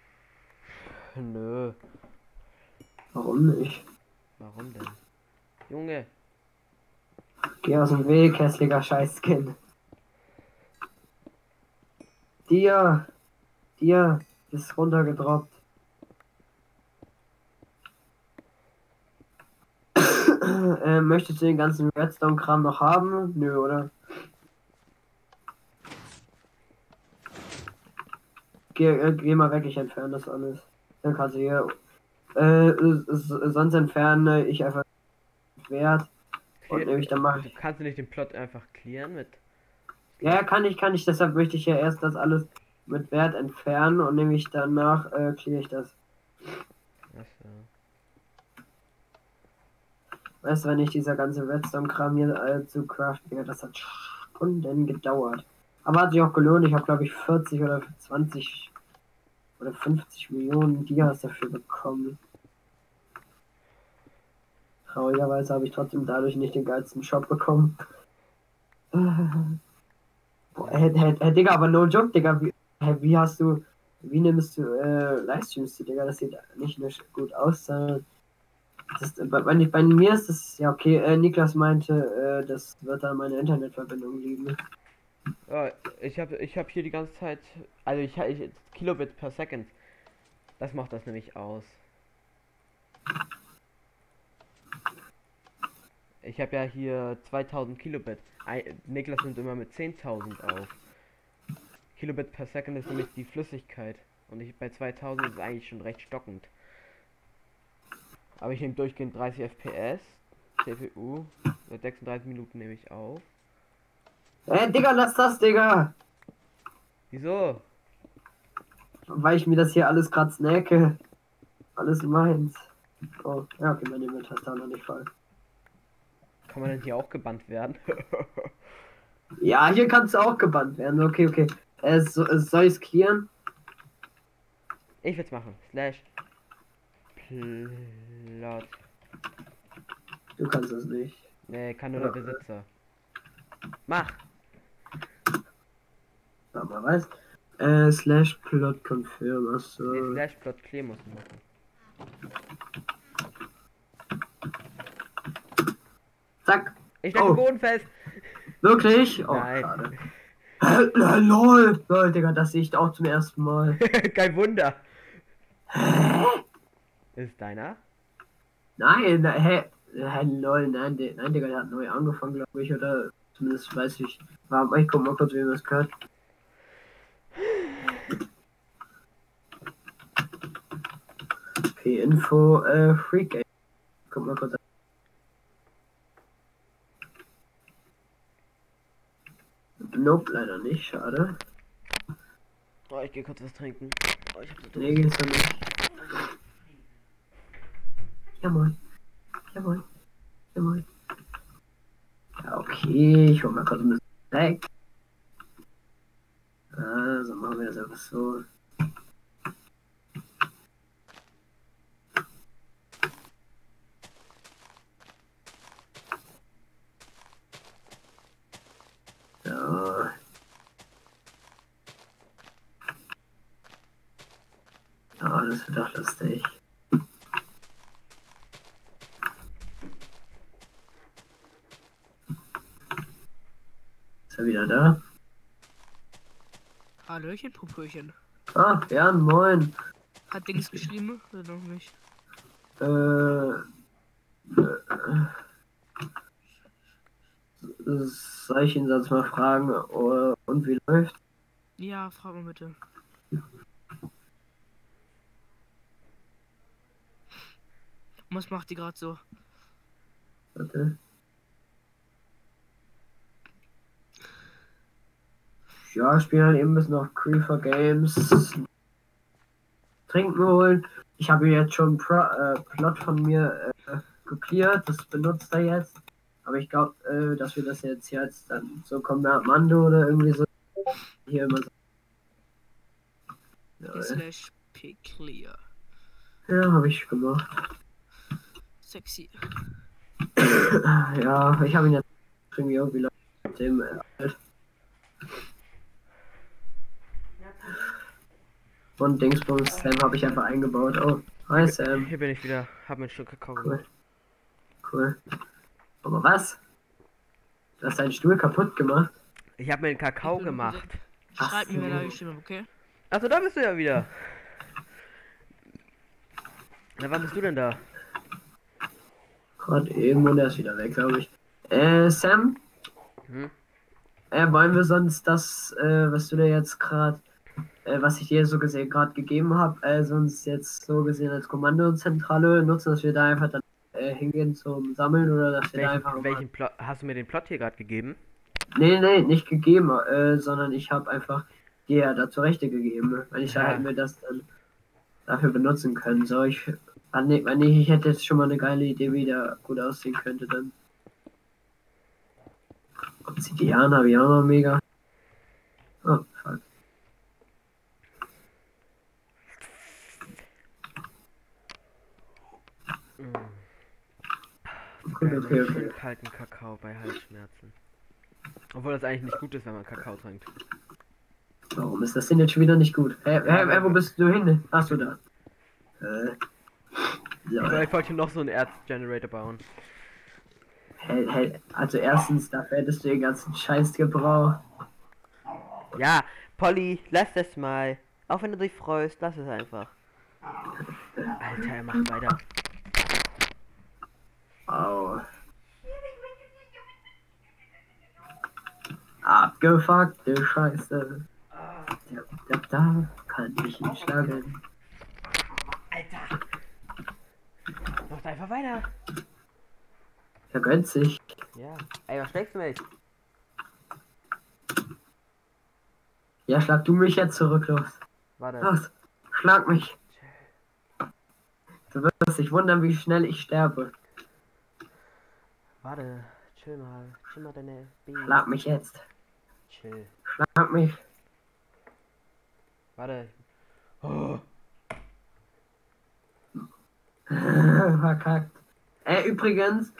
Nö. Warum nicht? Warum denn? Junge. Geh aus dem Weg, hässlicher Scheißskin. Dir ist runtergedroppt. Möchtest du den ganzen Redstone-Kram noch haben? Nö, oder? Geh mal weg, ich entferne das alles. Dann kannst du hier. Sonst entferne ich einfach Wert. Und nämlich dann mache ich. Kannst du nicht den Plot einfach clearen mit? Ja, kann ich. Deshalb möchte ich ja erst das alles mit Wert entfernen und nämlich danach clear ich das. Achso. Weißt du, wenn ich dieser ganze Redstone-Kram hier zu craften, ja, das hat Stunden gedauert. Aber hat sich auch gelohnt. Ich habe, glaube ich, 40 oder 20 oder 50 Millionen Dias dafür bekommen. Traurigerweise habe ich trotzdem dadurch nicht den geilsten Shop bekommen. Boah, Digga, aber no joke, Digga. Wie nimmst du Livestreams, Digga? Das sieht nicht gut aus. Bei mir ist das, ja okay, Niklas meinte, das wird an meiner Internetverbindung liegen. Ja, ich hab hier die ganze Zeit, also ich Kilobit per Second. Das macht das nämlich aus. Ich habe ja hier 2000 Kilobit. Niklas nimmt immer mit 10.000 auf. Kilobit per Second ist nämlich die Flüssigkeit. Und bei 2000 ist es eigentlich schon recht stockend. Aber ich nehme durchgehend 30 FPS. CPU. Seit 36 Minuten nehme ich auf. Digga, lass das, Digga! Wieso? Weil ich mir das hier alles grad snacke. Alles meins. Oh, ja, okay, meine Inventar ist da noch nicht voll. Kann man denn hier auch gebannt werden? Ja, hier kannst du auch gebannt werden. Okay. Soll ich's clearen? Ich will's machen. Slash Plot. Du kannst es nicht. Nee, kann nur der Besitzer. Mach! Sag mal, was? Slash Plot Confirm, achso. Nee, Slash Plot Clear muss man machen. Zack. Ich bin Boden fest! Wirklich? Oh, Nein. schade. Lol, Digga, das sehe ich auch zum ersten Mal. Kein Wunder! Hä? Ist deiner? Nein, lol, nein, Digga, der hat neu angefangen, glaube ich, oder zumindest weiß ich. Ich guck mal kurz, wie man das gehört. Okay, Info, Freak. Guck mal kurz. Nope, leider nicht, schade. Oh, ich gehe kurz was trinken. Oh, ich hab so Nee, geht's doch nicht. Jawohl. Ja, okay, ich hol mal kurz ein bisschen weg. Also machen wir das einfach so. Ah, das wird doch lustig. Ist er wieder da? Hallöchen, Popöchen. Ah, Jan, moin. Hat Dings geschrieben oder noch nicht? Soll ich ihn sonst mal fragen, und wie läuft? Ja, frag mal bitte. Und was macht die gerade so? Warte. Ja, spielen halt eben ein bisschen auf Creeper Games. Trinken holen. Ich habe jetzt schon Plot von mir kopiert, das benutzt er jetzt. Aber ich glaube, dass wir das jetzt dann so Kommando oder irgendwie so hier immer so. Ja, Slash P clear. ja habe ich gemacht. Sexy. Ja, ich habe ihn jetzt irgendwie mit dem und Dingsbums Sam habe ich einfach eingebaut. Oh, hi Sam. Hier bin ich wieder. Hab mir ein Stück Kakao gemacht. Cool. Aber was? Du hast deinen Stuhl kaputt gemacht? Ich habe mir einen Kakao gemacht. Schreib mir, so. wenn er geschrieben hat, okay? Achso, da bist du ja wieder. Na, wann bist du denn da? Gerade eben und er ist wieder weg, glaube ich. Sam? Hm? Wollen wir sonst das, was du dir jetzt gerade, was ich dir so gesehen gerade gegeben habe, sonst jetzt so gesehen als Kommandozentrale nutzen, dass wir da einfach dann hingehen zum Sammeln oder dass wir da einfach. Welchen Plot hast du mir den Plot hier gerade gegeben? Nee, nicht gegeben, sondern ich habe einfach dir dazu Rechte gegeben. Wenn ich da hätten wir das dann dafür benutzen können. So, ich hätte jetzt schon mal eine geile Idee, wie der gut aussehen könnte dann. Obsidian habe ich auch noch mega. Oh, fuck. Okay. Schön kalten Kakao bei Halsschmerzen. Obwohl das eigentlich nicht gut ist, wenn man Kakao trinkt. Warum ist das denn jetzt schon wieder nicht gut? Wo bist du hin? Achso, da. Ich wollte noch so einen Erzgenerator bauen. Also erstens, dafür hättest du den ganzen Scheiß gebraucht. Ja, Polly, lass das mal. Auch wenn du dich freust, lass es einfach. Alter, er macht weiter. Au. Abgefuckte Scheiße. Da kann ich ihn schlagen. Alter! Macht einfach weiter. Er gönnt sich. Ja. Ey, was schlägst du mich? Ja, schlag du mich jetzt zurück, los. Warte. Los, schlag mich. Du wirst dich wundern, wie schnell ich sterbe. Warte. Chill mal deine Baby. Schlag mich jetzt. Chill. Schlag mich. Warte. Oh. Verkackt. Übrigens,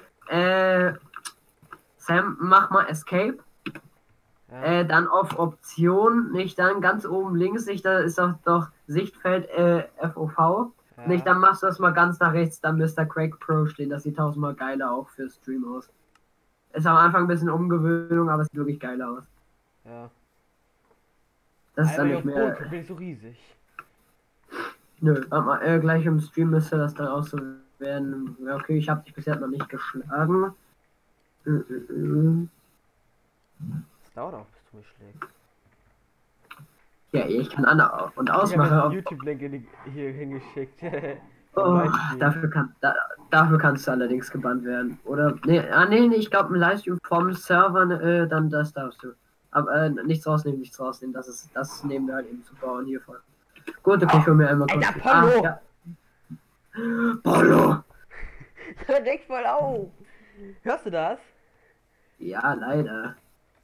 Sam, mach mal Escape. Ja. Dann auf Option, nicht dann ganz oben links, nicht, da ist doch Sichtfeld FOV. Ja. Nicht, dann machst du das mal ganz nach rechts, dann Mr. Craig Pro stehen. Das sieht tausendmal geiler auch für Stream aus. Ist am Anfang ein bisschen Umgewöhnung, aber es sieht wirklich geiler aus. Ja. Das ist dann nicht mehr. Rot, bin ich so riesig. Nö, warte mal, gleich im Stream müsste das dann auch so werden. Ja, okay, ich habe dich bisher noch nicht geschlagen. Das dauert auch, bis du mich schlägst. Ja, ich kann an- und Ich habe ausmachen. einen YouTube-Link hier hingeschickt. Oh, dafür kannst du allerdings gebannt werden. Oder, nee, ich glaube, ein Livestream vom Server, dann das darfst du. Aber nichts rausnehmen. Das nehmen wir halt eben zu bauen hiervon. Gut, okay, ich hol mir einmal kurz. Alter, Polo! Ja. Polo! Hör dich voll auf! Hörst du das? Ja, leider.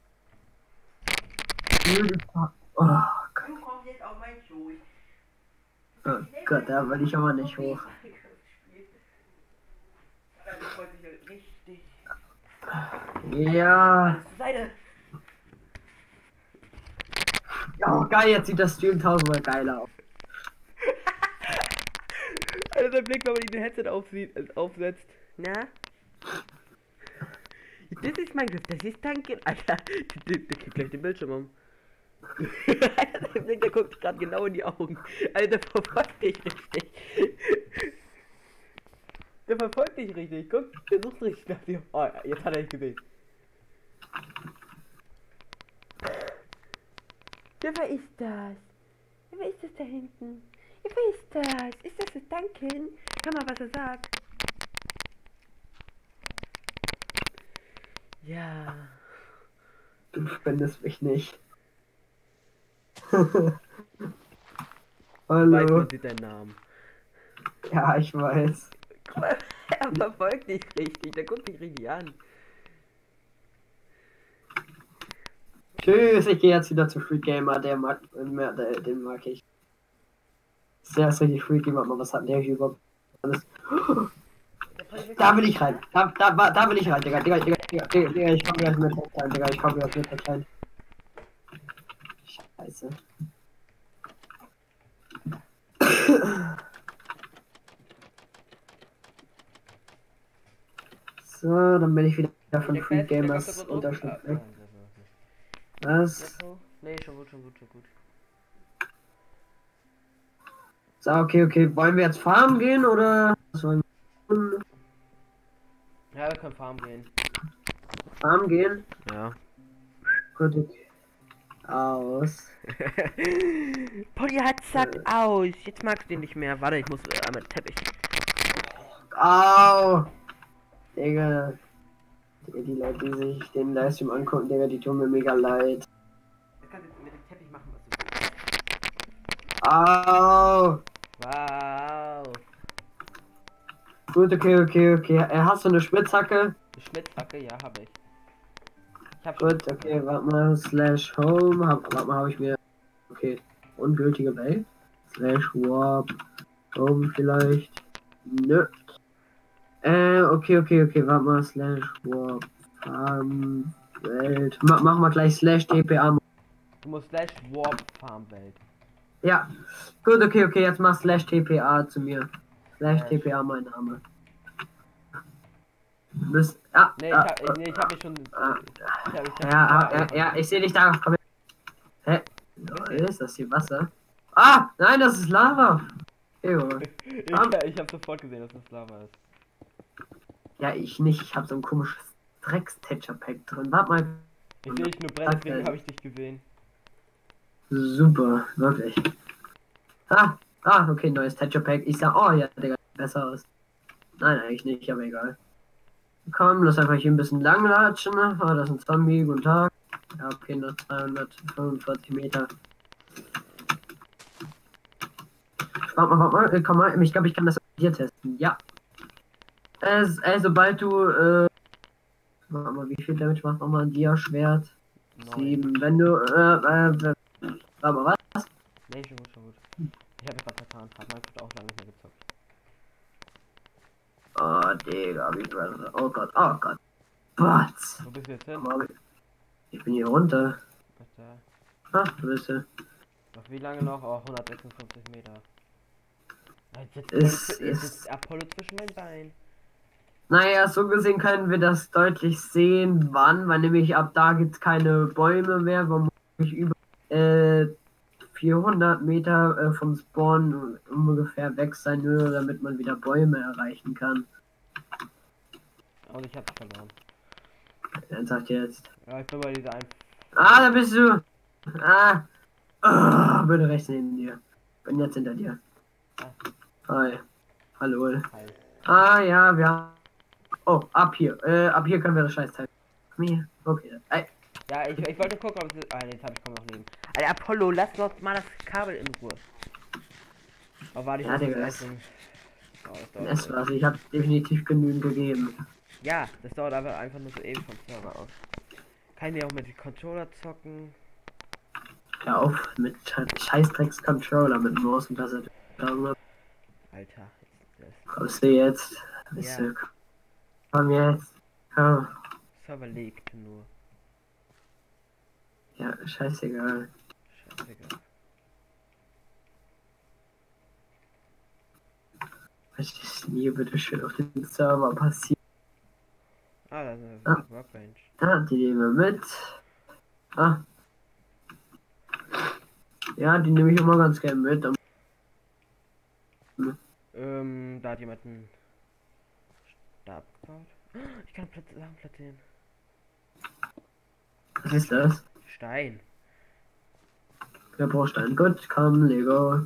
Oh Gott. Du kommst jetzt auf mein Schoß. Oh Gott, da will ich aber nicht hoch. Richtig. Ja. Seite. Oh, geil, jetzt sieht das Stream tausendmal geiler aus. Also der Blick, wenn man diesen Headset aufsetzt. Na? Das ist mein Griff, das ist dein Griff. Alter, der kriegt gleich den Bildschirm um. Der Blick, der guckt gerade genau in die Augen. Alter, der verfolgt dich richtig. Der verfolgt dich richtig. Guck, der sucht richtig nach dir. Oh, jetzt hat er dich gesehen. Ja, wer ist das? Ja, wer ist das da hinten? Ja, wer ist das? Ist das Duncan? Hör mal, was er sagt. Ja. Du spendest mich nicht. Weiß, Hallo. man sieht deinen Namen. Ja, ich weiß. Guck mal, er verfolgt dich richtig. Der guckt dich richtig an. Tschüss, ich gehe jetzt wieder zu Free Gamer, den mag ich. Der ist richtig freaky, was hat der hier überhaupt alles? Da will ich rein. Da will ich rein, Digga, ich komm gleich mit rein, Digga, ich komm gleich mit rein. Scheiße. So, dann bin ich wieder von Free Gamers Unterschrift weg. Was? Nee, schon gut. So, okay. Wollen wir jetzt farmen gehen oder was wollen wir? Ja, wir können farmen gehen. Farmen gehen? Ja. Gut, okay. Aus. Polly hat gesagt aus. Jetzt magst du den nicht mehr. Warte, ich muss einmal Teppich. Au! Digga. Die Leute, die sich den Livestream angucken, Digga, die tun mir mega leid. Jetzt kannst du mit dem Teppich machen, was du willst. Au! Wow. Gut, okay. Hast du eine Spitzhacke? Eine Spitzhacke, ja, habe ich. Gut, okay, warte mal, /home, warte mal, habe ich mir, okay, ungültige Welt, /warp, home vielleicht, nö, okay, warte mal, /warp, farm, Welt, machen wir gleich /tpa. Du musst /warp farm Welt. Ja, gut, okay, jetzt mach /tpa zu mir, /tpa mein Name. Nee, ich hab mich schon. Ja, ich sehe dich da. Komm her. Hä? Ist das hier Wasser? Ah, nein, das ist Lava. Ich hab sofort gesehen, dass das Lava ist. Ja, ich nicht. Ich habe so ein komisches Drecks-Texture-Pack drin. Warte mal. Ich sehe dich nur brennen, deswegen habe ich dich gesehen. Super, wirklich. Okay, neues Texture-Pack. Ich sag, oh ja, Digga, besser aus. Nein, eigentlich nicht, aber egal. Komm, lass einfach hier ein bisschen lang latschen. Oh, das ist ein Zombie, guten Tag. Ja, okay, noch 345 Meter. Warte mal, komm mal, ich glaube, ich kann das hier testen. Ja. Sobald du, warte mal, wie viel Damage macht nochmal ein Dia-Schwert? 7. Wenn du, warte mal, was? Nee, schon gut. Ich habe gerade vertan, hab Minecraft auch lange nicht mehr gezockt. Oh, Digga, wie krass. Oh Gott. Was? Wo bist du jetzt hin? Ich bin hier runter. Da. Du bist ja. Noch wie lange noch? Oh, 156 Meter. Jetzt ist Apollo zwischen meinen Beinen. Naja, so gesehen können wir das deutlich sehen, weil nämlich ab da gibt es keine Bäume mehr, wo man über 400 Meter vom Spawn ungefähr weg sein würde, damit man wieder Bäume erreichen kann. Und ich hab's verloren. Dann sagt jetzt. Ja, ich bin bei dieser Da bist du! Bin rechts neben dir. Bin jetzt hinter dir. Hi. Hallo. Hi. Ja, wir haben. Oh, ab hier können wir das Scheißteil. Okay. Ja, ich wollte gucken, ob es. Jetzt habe ich kaum noch neben. Alter, Apollo, lass doch mal das Kabel in Ruhe. Oh, warte, ich muss das essen. Das war's, ich habe definitiv genügend gegeben. Ja, das dauert aber einfach nur so ewig vom Server aus. Kann ich auch mit dem Controller zocken? Ja, auf mit Scheißdrecks-Controller mit Maus und Tastatur. Alter, Kommst du jetzt? Ja. Komm jetzt. Komm. Server legt nur. Ja, scheißegal. Was ist denn hier bitte schön auf dem Server passiert? Ah, das ist eine Ah. Workbench. Ja, die nehmen wir mit. Ah. Ja, die nehme ich immer ganz gerne mit. Da hat jemand einen Stab gebaut. Ich kann Sachen platzieren. Was ist das? Stein. Der Baustein. Gut, komm, Lego.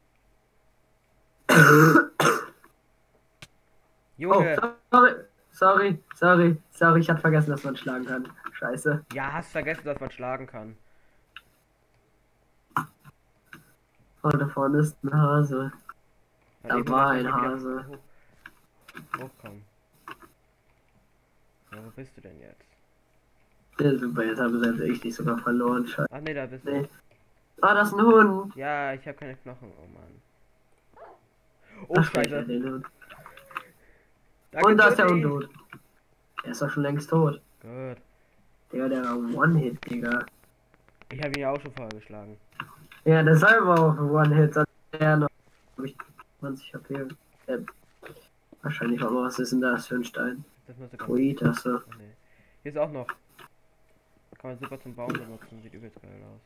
Junge! Oh, sorry, ich hab vergessen, dass man schlagen kann. Scheiße. Ja, hast vergessen, dass man schlagen kann. Oh, da vorne ist ein Hase. Da Eben, war dass ein wir wieder Hase. hochkommen. Ja, wo bist du denn jetzt? Ja, super, jetzt haben selbst ich dich sogar verloren. Scheiße. Ach nee, da bist du. Nee. Ah, das ist ein Hund. Ja, ich habe keine Knochen. Oh Mann. Oh, Ach, scheiße. Scheiße. Den Hund. Danke, Und da ist der Hund Toni. tot. Der ist doch schon längst tot. Gut. Digga, der war One-Hit, Digga. Ich habe ihn ja auch schon vorher geschlagen. Ja, deshalb war auch ein One-Hit. Sonst wäre er noch. Hab ich 20 HP. Wahrscheinlich auch mal, was ist denn das für ein Stein? Das müsste ganz. Druid, achso. Ach, nee. Hier ist auch noch. Kann man super zum Bauen benutzen. Sieht übelst geil aus.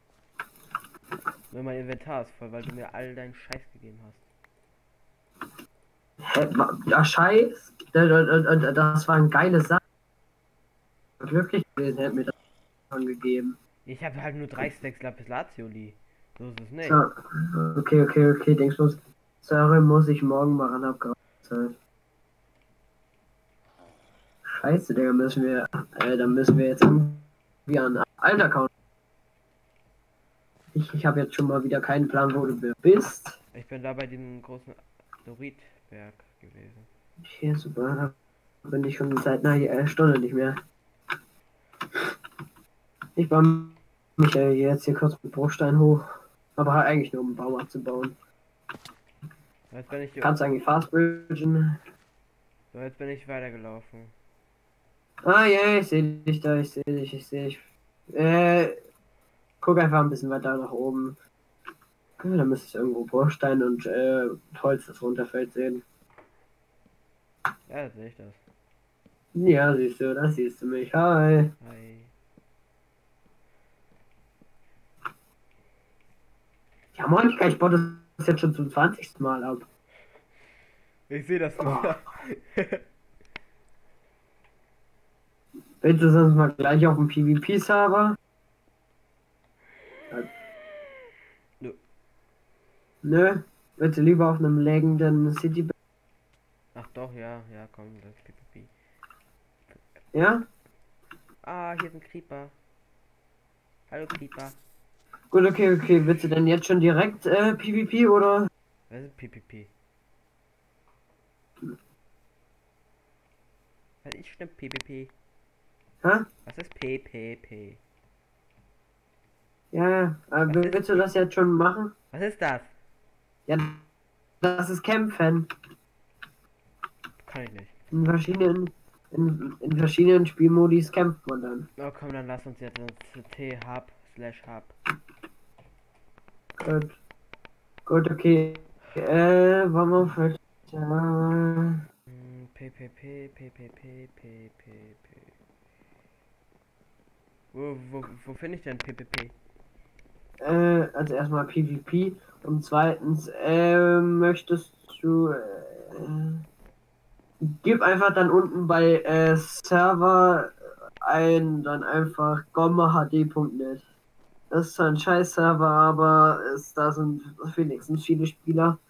Nur mein Inventar ist voll, weil du mir all deinen Scheiß gegeben hast. Ja, Scheiß. Das war ein geiles Sache. Glücklich gewesen, hätte mir das angegeben. Ich habe halt nur 3 Stacks Lapis Lazuli. So ist es nicht. So, okay, Dingsbums. Sorry, muss ich morgen machen, hab gerade Zeit. Scheiße, Digga, dann müssen wir jetzt irgendwie an alter Account. Ich habe jetzt schon mal wieder keinen Plan, wo du bist. Ich bin da bei diesem großen Doritberg gewesen. Hier, super, da bin ich schon seit einer Stunde nicht mehr. Ich baue mich jetzt hier kurz mit Bruchstein hoch. Aber halt eigentlich nur um einen Baum abzubauen. Jetzt bin ich hier. Kannst eigentlich fast bridgen. So, jetzt bin ich weitergelaufen. Ah, ja, ich sehe dich da, ich sehe dich. Guck einfach ein bisschen weiter nach oben. Da müsste ich irgendwo Bruchstein und Holz, das runterfällt, sehen. Ja, da sehe ich das. Ja, da siehst du mich. Hi. Hi. Ja, Monika, ich baue das jetzt schon zum 20. Mal ab. Ich sehe das. Oh. Willst du sonst mal gleich auf dem PvP-Server? Nö. Nö. Willst du lieber auf einem laggenden City? Ach doch, ja, komm, das ist PvP. Ja? Ah, hier ist ein Creeper. Hallo Creeper. Gut, okay. Willst du denn jetzt schon direkt PvP oder? Was ist PvP? Was ist denn PvP? Hä? Was ist PvP? Ja. Willst du das jetzt schon machen? Was ist das? Ja, das ist Kämpfen. Kann ich nicht. In verschiedenen Spielmodis kämpft man dann. Oh komm, dann lass uns jetzt ins T-Hub/Hub. Gut, okay. Wollen wir vielleicht. PPP. Wo finde ich denn PPP? Also erstmal PvP und zweitens, möchtest du. Gib einfach dann unten bei Server ein, dann einfach gommahd.net. Das ist zwar ein scheiß Server, aber da sind wenigstens viele Spieler.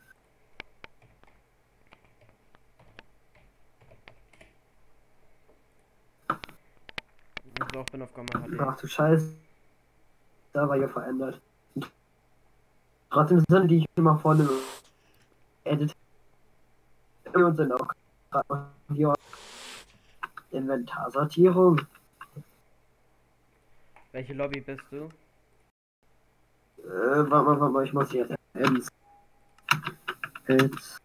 So, ich bin auf GammaHD. Ach du Scheiße. Server hier verändert. Trotzdem sind die immer vorne edit. Und sind auch gerade hier Inventarsortierung. Welche Lobby bist du? Warte mal, ich muss hier jetzt.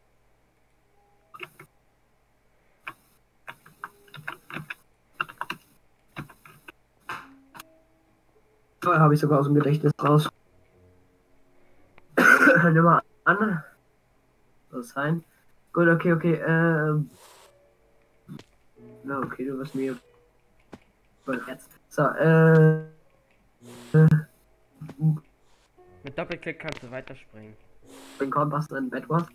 Habe ich sogar aus dem Gedächtnis raus. Nimm mal an. Soll es sein? Gut, okay, okay. Na, okay, du wirst mir jetzt. So, Mit Doppelklick kannst du weiterspringen. den Kompass in Bett was?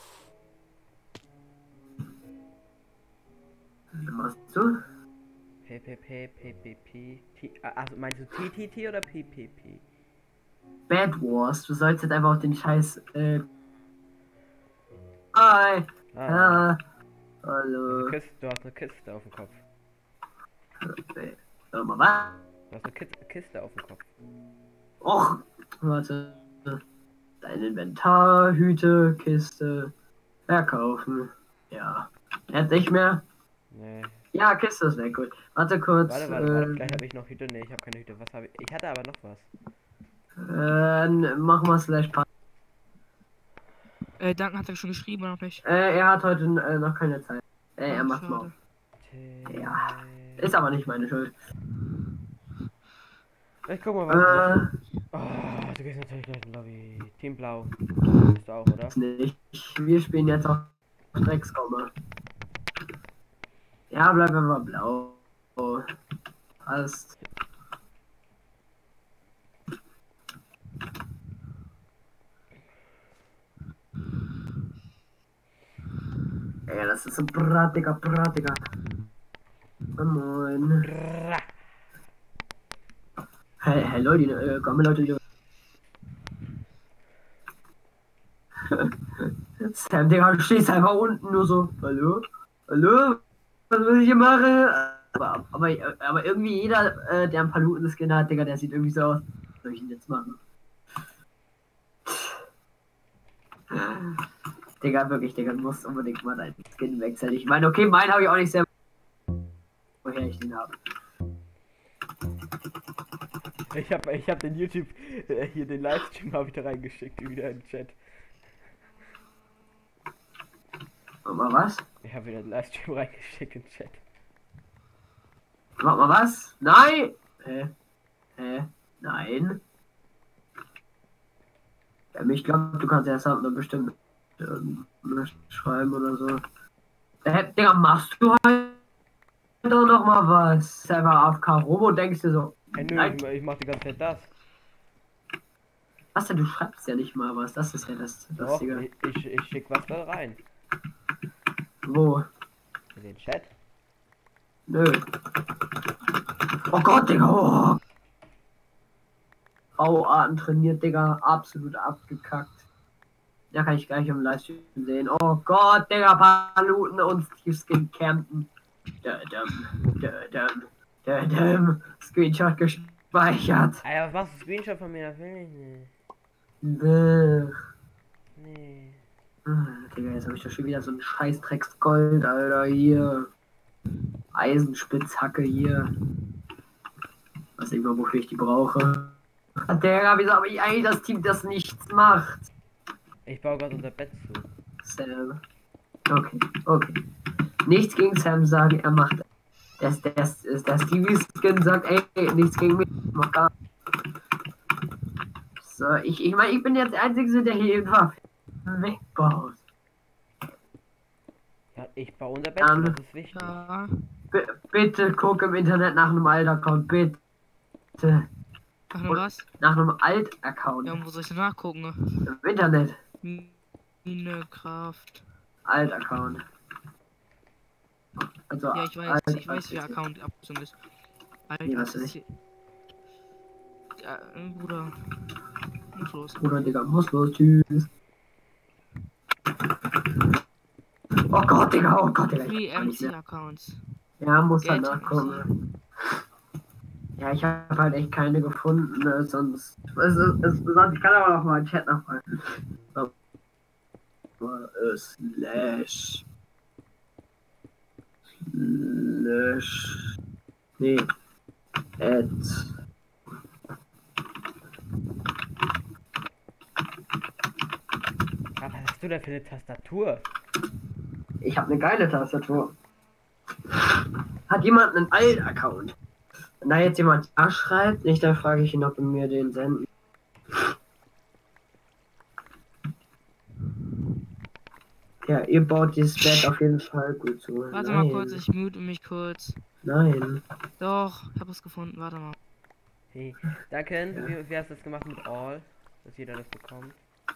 Was machst du? Also meinst du TTT oder PPP? Bad Wars. Du sollst jetzt einfach auf den Scheiß. Hi. Ah, Hallo. du hast eine Kiste auf dem Kopf. Okay. Warte mal, was? Du hast eine Kiste auf dem Kopf. Och, warte. Dein Inventar, Hüte, Kiste. Verkaufen. Ja. Jetzt nicht mehr. Nee. Ja, Kiste ist weg. Gut. Warte kurz. Warte, gleich habe ich noch Hüte. Nee, ich habe keine Hüte. Was habe ich? Ich hatte aber noch was. Mach mal /. Danke, hat er schon geschrieben oder noch nicht? Er hat heute noch keine Zeit. Er Ach, macht schade. mal. Ja. Ist aber nicht meine Schuld. Ich guck mal, was oh, du gehst natürlich gleich in Lobby. Team Blau. Bist du auch, oder? Nicht. Wir spielen jetzt auf Dreckskomma. Ja, bleiben wir mal blau. Passt. Ja, das ist ein Bratiger. Moin. Brrrra. Hey Leute, kommen Leute, die... Sam, Digga, du stehst einfach unten nur so. Hallo? Hallo? Was muss ich hier machen? Aber irgendwie jeder, der ein Paluten-Skin hat, Digga, der sieht irgendwie so aus. Was soll ich denn jetzt machen? Digga, wirklich, Digga, du musst unbedingt mal deinen Skin wechseln. Ich meine, okay, meinen habe ich auch nicht sehr... Woher ich den habe. Ich hab den YouTube, hier den Livestream habe ich da reingeschickt, wieder in den Chat. Mal was? Ich habe wieder den Livestream reingeschickt in den Chat. Mach mal was? Nein! Nein. Ich glaube, du kannst erst halt noch bestimmt schreiben oder so. Digga, machst du halt doch noch mal was? Selber AFK Robo, denkst du so. Hey, nö, Nein. ich mach die ganze Zeit das. Was denn, du schreibst ja nicht mal was. Das ist ja das Doch, Lustige. ich schick was da rein. Wo? In den Chat. Nö. Oh Gott, Digga. Oh. Bauarten trainiert, Digga. Absolut abgekackt. Ja, kann ich gleich im Livestream sehen. Oh Gott, Digga. Paluten und Steve Skin campen. Screenshot gespeichert. Alter, was machst du? Screenshot von mir? Das will ich nicht. Nee. Digga, jetzt habe ich da schon wieder so ein Scheißdrecks Gold, Alter, hier. Eisenspitzhacke hier. Was immer, wofür ich die brauche. Digga, wieso habe ich eigentlich das Team, das nichts macht? Ich baue gerade unser Bett zu. Sam. Okay. Nichts gegen Sam sagen, er macht. Der Stevie-Skin sagt, ey, nichts gegen mich. Mach gar nicht. So, ich meine, ich bin jetzt der Einzige, der hier irgendwas wegbaut. Ja, ich baue unser Bett zu, das ist wichtig. Ja. Bitte guck im Internet nach einem Alt-Account, bitte. Ach, nur was? Nach einem Alt-Account. Ja, und wo soll ich denn nachgucken? Im Internet. Minecraft. Alt-Account. Also, Ja, ich weiß, wie Account Abzug ist. Alter, Nee, was ist ja, Bruder. Muss los. Bruder, Digga, muss los, tschüss. Oh Gott, Digga, Free ich kann nicht MC mehr. Accounts. Ja, muss halt Geld nachgucken. Ja, ich habe halt echt keine gefunden, ne, sonst. Ich kann aber noch mal im Chat nachfragen. Slash. Nee. Was hast du da für eine Tastatur? Ich habe eine geile Tastatur. Hat jemand einen Alt-Account? Wenn da jetzt jemand A schreibt, nicht, dann frage ich ihn, ob er mir den senden. Ja, ihr baut dieses Bett auf jeden Fall gut zu. Warte Nein. mal kurz, ich mute mich kurz. Nein. Doch, ich hab es gefunden, warte mal. Hey, danke. Ja. Wie hast du das gemacht mit All? Dass jeder das bekommt.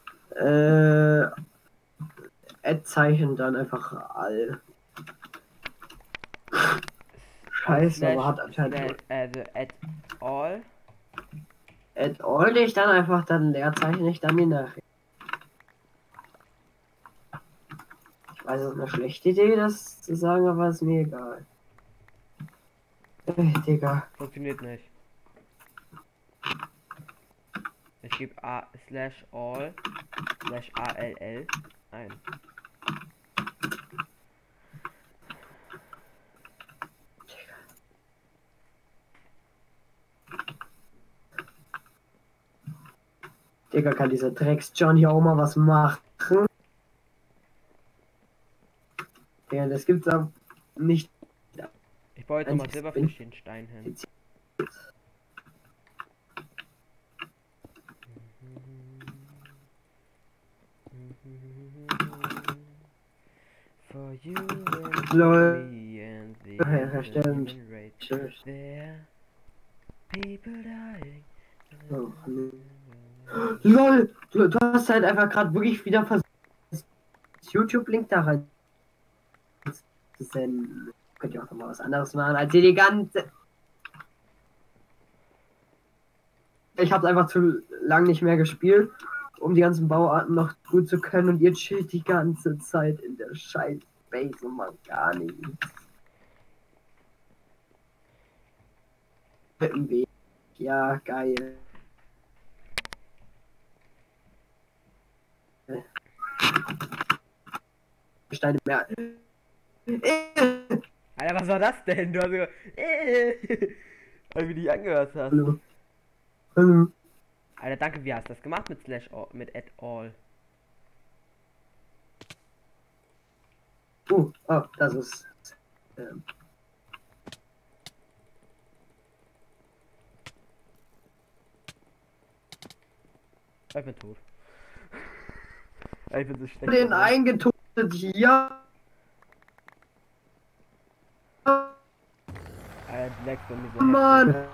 Ad-Zeichen dann einfach all. Scheiße, aber hat anscheinend. Also at all. Add all nicht, dann einfach dann Leerzeichen nicht dann die Nachricht. Ich weiß, es ist eine schlechte Idee, das zu sagen, aber ist mir egal. Digga. Funktioniert nicht. Ich gebe a slash all slash all ein. Digga, kann dieser Drecks-John hier auch mal was machen? Digga, das gibt's auch nicht. Ich baue jetzt nochmal Silberfischchen-Stein hin. For you and Lol. me and the Ja, stimmt. human race. Stimmt. There people dying. Oh, nee. LOL! Du hast halt einfach gerade wirklich wieder versucht, das YouTube-Link da rein zu senden. Könnt ihr auch noch mal was anderes machen als hier die ganze. Ich hab's einfach zu lang nicht mehr gespielt, um die ganzen Bauarten noch gut zu können und ihr chillt die ganze Zeit in der scheiß Base und macht gar nichts. Mit dem Weg. Ja, geil. Steine mehr. Alter, was war das denn? Du hast so, weil du dich angehört hast. Hallo. Hallo. Alter, danke, wie hast du das gemacht mit slash all, mit at all? Oh, das ist. Ich bin tot. Ich bin so schlecht. Den eingetotet hier. Alter, du lagst bei mir so Mann. heftig.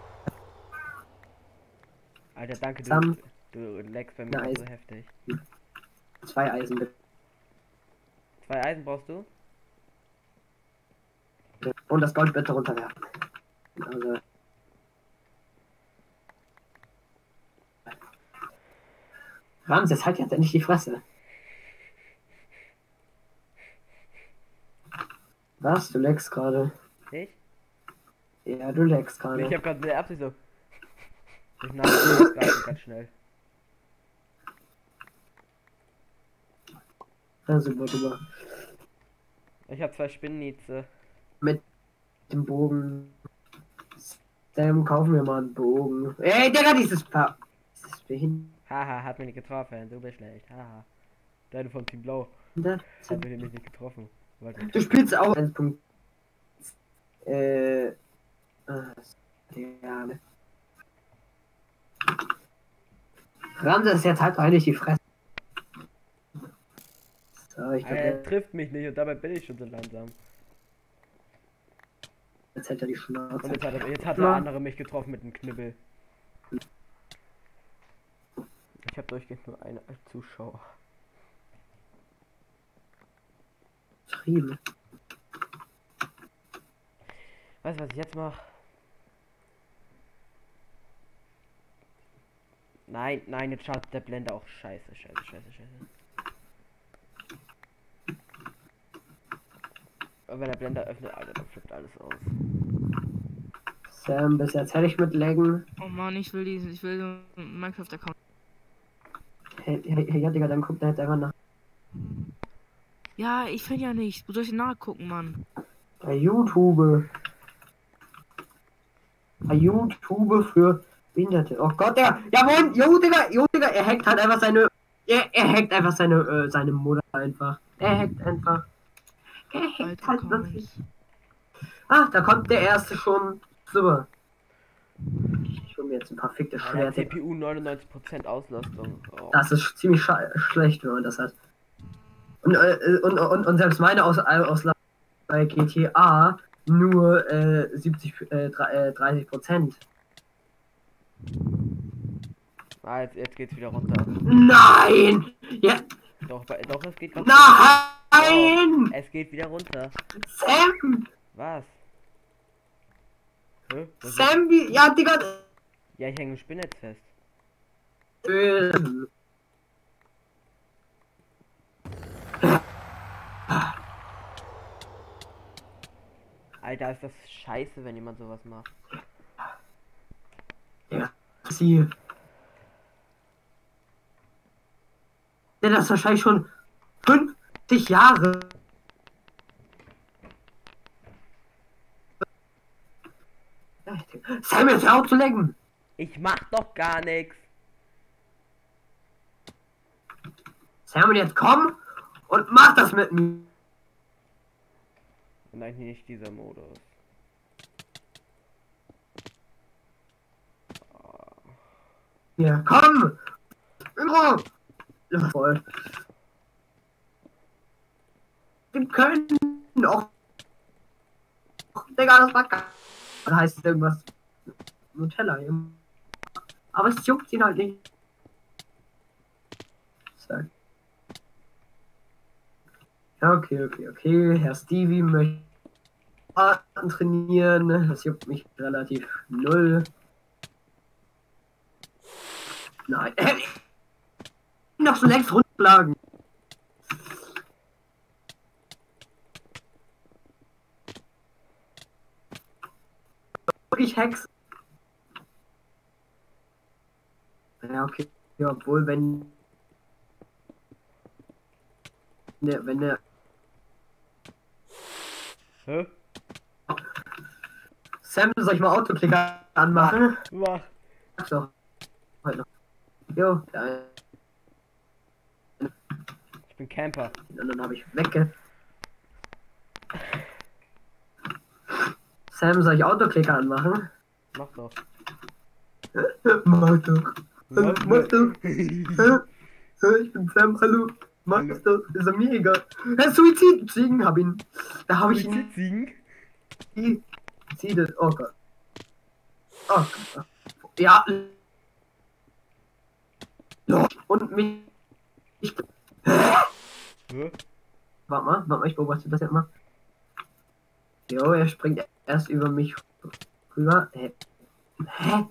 Alter, danke, Sam. du lagst bei mir Nice. so heftig. 2 Eisen bitte. 2 Eisen brauchst du? Und das Gold bitte runterwerfen. Also. Ramses, halt jetzt endlich die Fresse. Was? Du leckst gerade. Ich? Ja, du leckst Ich gerade. hab grad eine Absicht so. Ich nahm das gerade ganz schnell. Ja, super, super. Ich hab 2 Spinnennetze. Mit dem Bogen. Sam, kaufen wir mal einen Bogen. Ey, Digga, dieses Paar. Dieses behindert. Haha, hat mich nicht getroffen, du bist schlecht. Haha. Deine von Team Blau hat mich nämlich nicht getroffen. Warte. Du spielst auch 1 Punkt. Ja. Ramses, jetzt halt doch eigentlich die Fresse. So, ich Er glaube, trifft mich nicht und dabei bin ich schon so langsam. jetzt hält er die Schnauze. Und jetzt hat der andere mich getroffen mit einem Knibbel. Ich habe durchgehend nur eine als Zuschauer. Trieben. Weißt du, was ich jetzt mache? Nein, nein, jetzt schaut der Blender auch scheiße. Und wenn der Blender öffnet, Alter, dann flippt alles aus. Sam, bis jetzt hätte ich mit Laggen. Oh Mann, ich will so einen Minecraft-Account. Hey, ja, Digga, dann guck da jetzt einfach nach. Ja, ich finde ja nicht. Wo soll ich nachgucken, Mann? Bei YouTube. Bei YouTube für Behinderte. Oh Gott, Digga. Jawohl, Digga, er hackt halt einfach seine. Er hackt einfach seine Mutter einfach. Er hackt einfach. Er hackt Alter, halt komm. wirklich. Ah, da kommt der erste schon. Super. Ich hol mir jetzt ein paar fickte Alter, Schwerter. CPU 99% Auslastung. Oh. Das ist ziemlich schlecht, wenn man das hat. Und Und selbst meine Auslastung bei GTA nur 30%. Ah, jetzt geht's wieder runter. Nein! Ja, Doch, es geht ganz nein! Oh, es geht wieder runter. Sam! Was? Hä? Sam, ja, Digga! Ja, ich hänge im Spinnetz fest. Alter, ist das scheiße, wenn jemand sowas macht. Ja, sie. Der das wahrscheinlich schon 50 Jahre. Sam, jetzt hör auf zu lenken! Ich mach doch gar nichts. Sam, und jetzt komm und mach das mit mir! Und eigentlich nicht dieser Modus. Ja, komm! Irgendwo! Ja, voll. Wir können auch. Digga, das war geil. Da heißt es irgendwas. Nutella. Aber es juckt ihn halt nicht. So. Ja, okay. Herr Stevie möchte trainieren. Das juckt mich relativ null. Nein. Noch so längst runterschlagen. Ich Hex. Ja, okay. Ja, obwohl, wenn der Hä? Sam, soll ich mal Autoklicker anmachen? Mach. Ach so. Halt noch. Jo, ja. Ich bin Camper. Und dann habe ich wegge. Sam, soll ich Autoklicker anmachen? Mach doch. Mach doch. Mach Mach doch. doch. Ich bin Sam, hallo. Mach Hallo. doch. Ist er mir egal. Suizid! Ziegen hab ihn. Da habe ich ihn. Ziegen? Suizid. Oh Gott. Oh Gott. Ja. Und mich. Hä? Warte mal, ich beobachte das ja mal. Jo, er springt erst über mich rüber. Hä? Alter.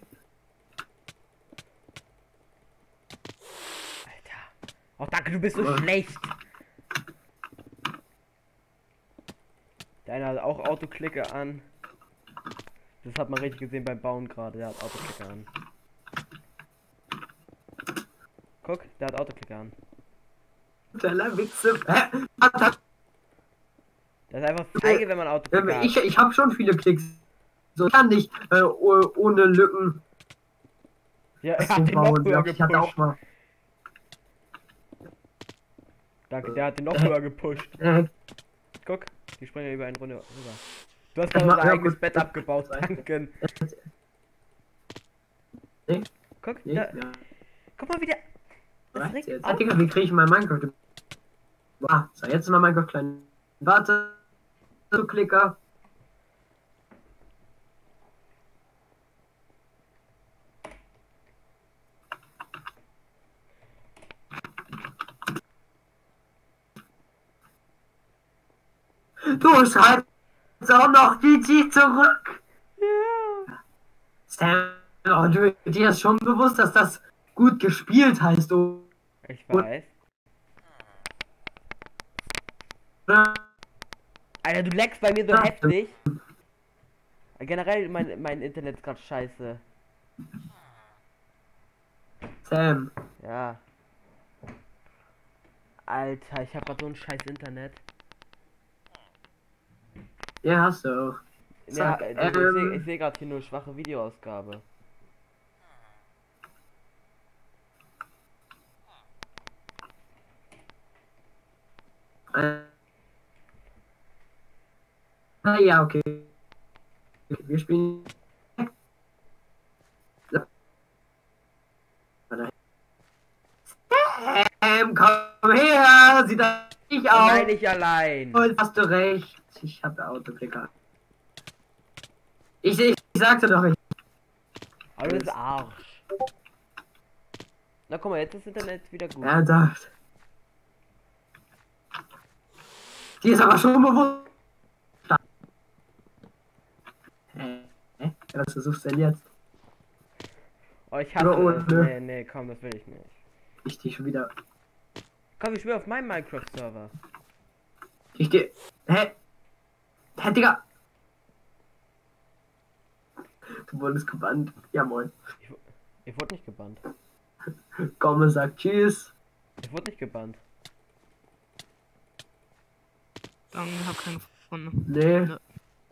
Oh, danke, du bist so schlecht. Der eine hat auch Autoklicker an. Das hat man richtig gesehen beim Bauen gerade. Der hat Autoklicker an. Guck, der hat Autoklicker an. Kleiner Wichse. Hä? Das ist einfach feige, wenn man Autoklicker hat. Ich habe schon viele Klicks. So ich kann nicht ohne Lücken Ja, er hat den noch bauen. höher Ich hatte auch gepusht. mal. Danke, der hat den noch höher gepusht. Guck, die springen ja über eine Runde rüber. Du hast Das gerade macht- unser ja, eigenes gut. Bett abgebaut, danke. Nee, Guck, nee, da, ja. guck mal wieder. Das Reicht's regt jetzt. auf. Digga, wie kriege ich mein Minecraft? Ah, so, jetzt mal Minecraft klein. Warte. So, Klicker. Du schreibst auch noch GG zurück. Ja. Sam, oh, dir ist schon bewusst, dass das gut gespielt heißt, oder? Ich weiß. Alter, du leckst bei mir so Ja. heftig. Generell, mein Internet ist gerade scheiße. Sam, Ja. Alter, ich hab grad so ein scheiß Internet. ja, hast du auch. Ja, Sag, ich seh grad hier nur schwache Videoausgabe. Ja, okay. Wir spielen. So. Sam, komm her! Sieht Ich Oh auch. nein, nicht allein. Und hast du recht. Ich habe Autoklicker. Ich sagte doch, ich. Aber du bist Arsch. Na guck mal, jetzt ist das Internet wieder gut. Er dachte. Die ist aber schon bewusst. Hä? Was versuchst du denn jetzt? Oh, ich hasse Oder das. ohne. Nee, komm, das will ich nicht. Ich dich schon wieder. Komm, ich spiele auf meinem Minecraft-Server. Ich geh. Hä? Hä, Digga? Du wurdest gebannt. Ja, moin. Ich wurde nicht gebannt. Komm und sag Tschüss. Ich wurde nicht gebannt. Dann hab keine gefunden. Nee. Ja.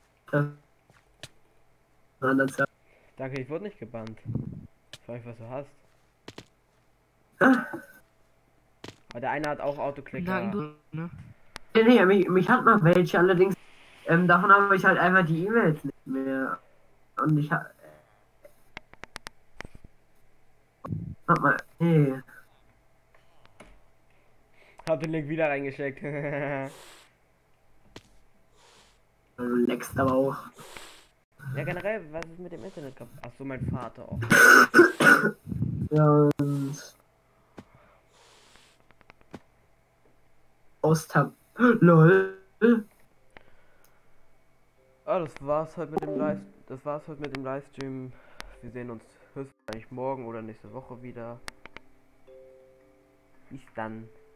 Das. Danke, ich wurde nicht gebannt. Ich weiß nicht, was du hast. Ah. Aber der eine hat auch Autoklicker. Danke, ne? Nee, mich hat noch welche, allerdings. Davon habe ich halt einfach die E-Mails nicht mehr. Und ich hab. Warte mal. Nee. Hab den Link wieder reingeschickt. Du leckst aber auch. Ja, generell, was ist mit dem Internet kaputt? Ach so, mein Vater auch. Ja, und. Ostab. LOL. Ah, das war's heute mit dem Livestream. Wir sehen uns höchstwahrscheinlich morgen oder nächste Woche wieder. Bis dann.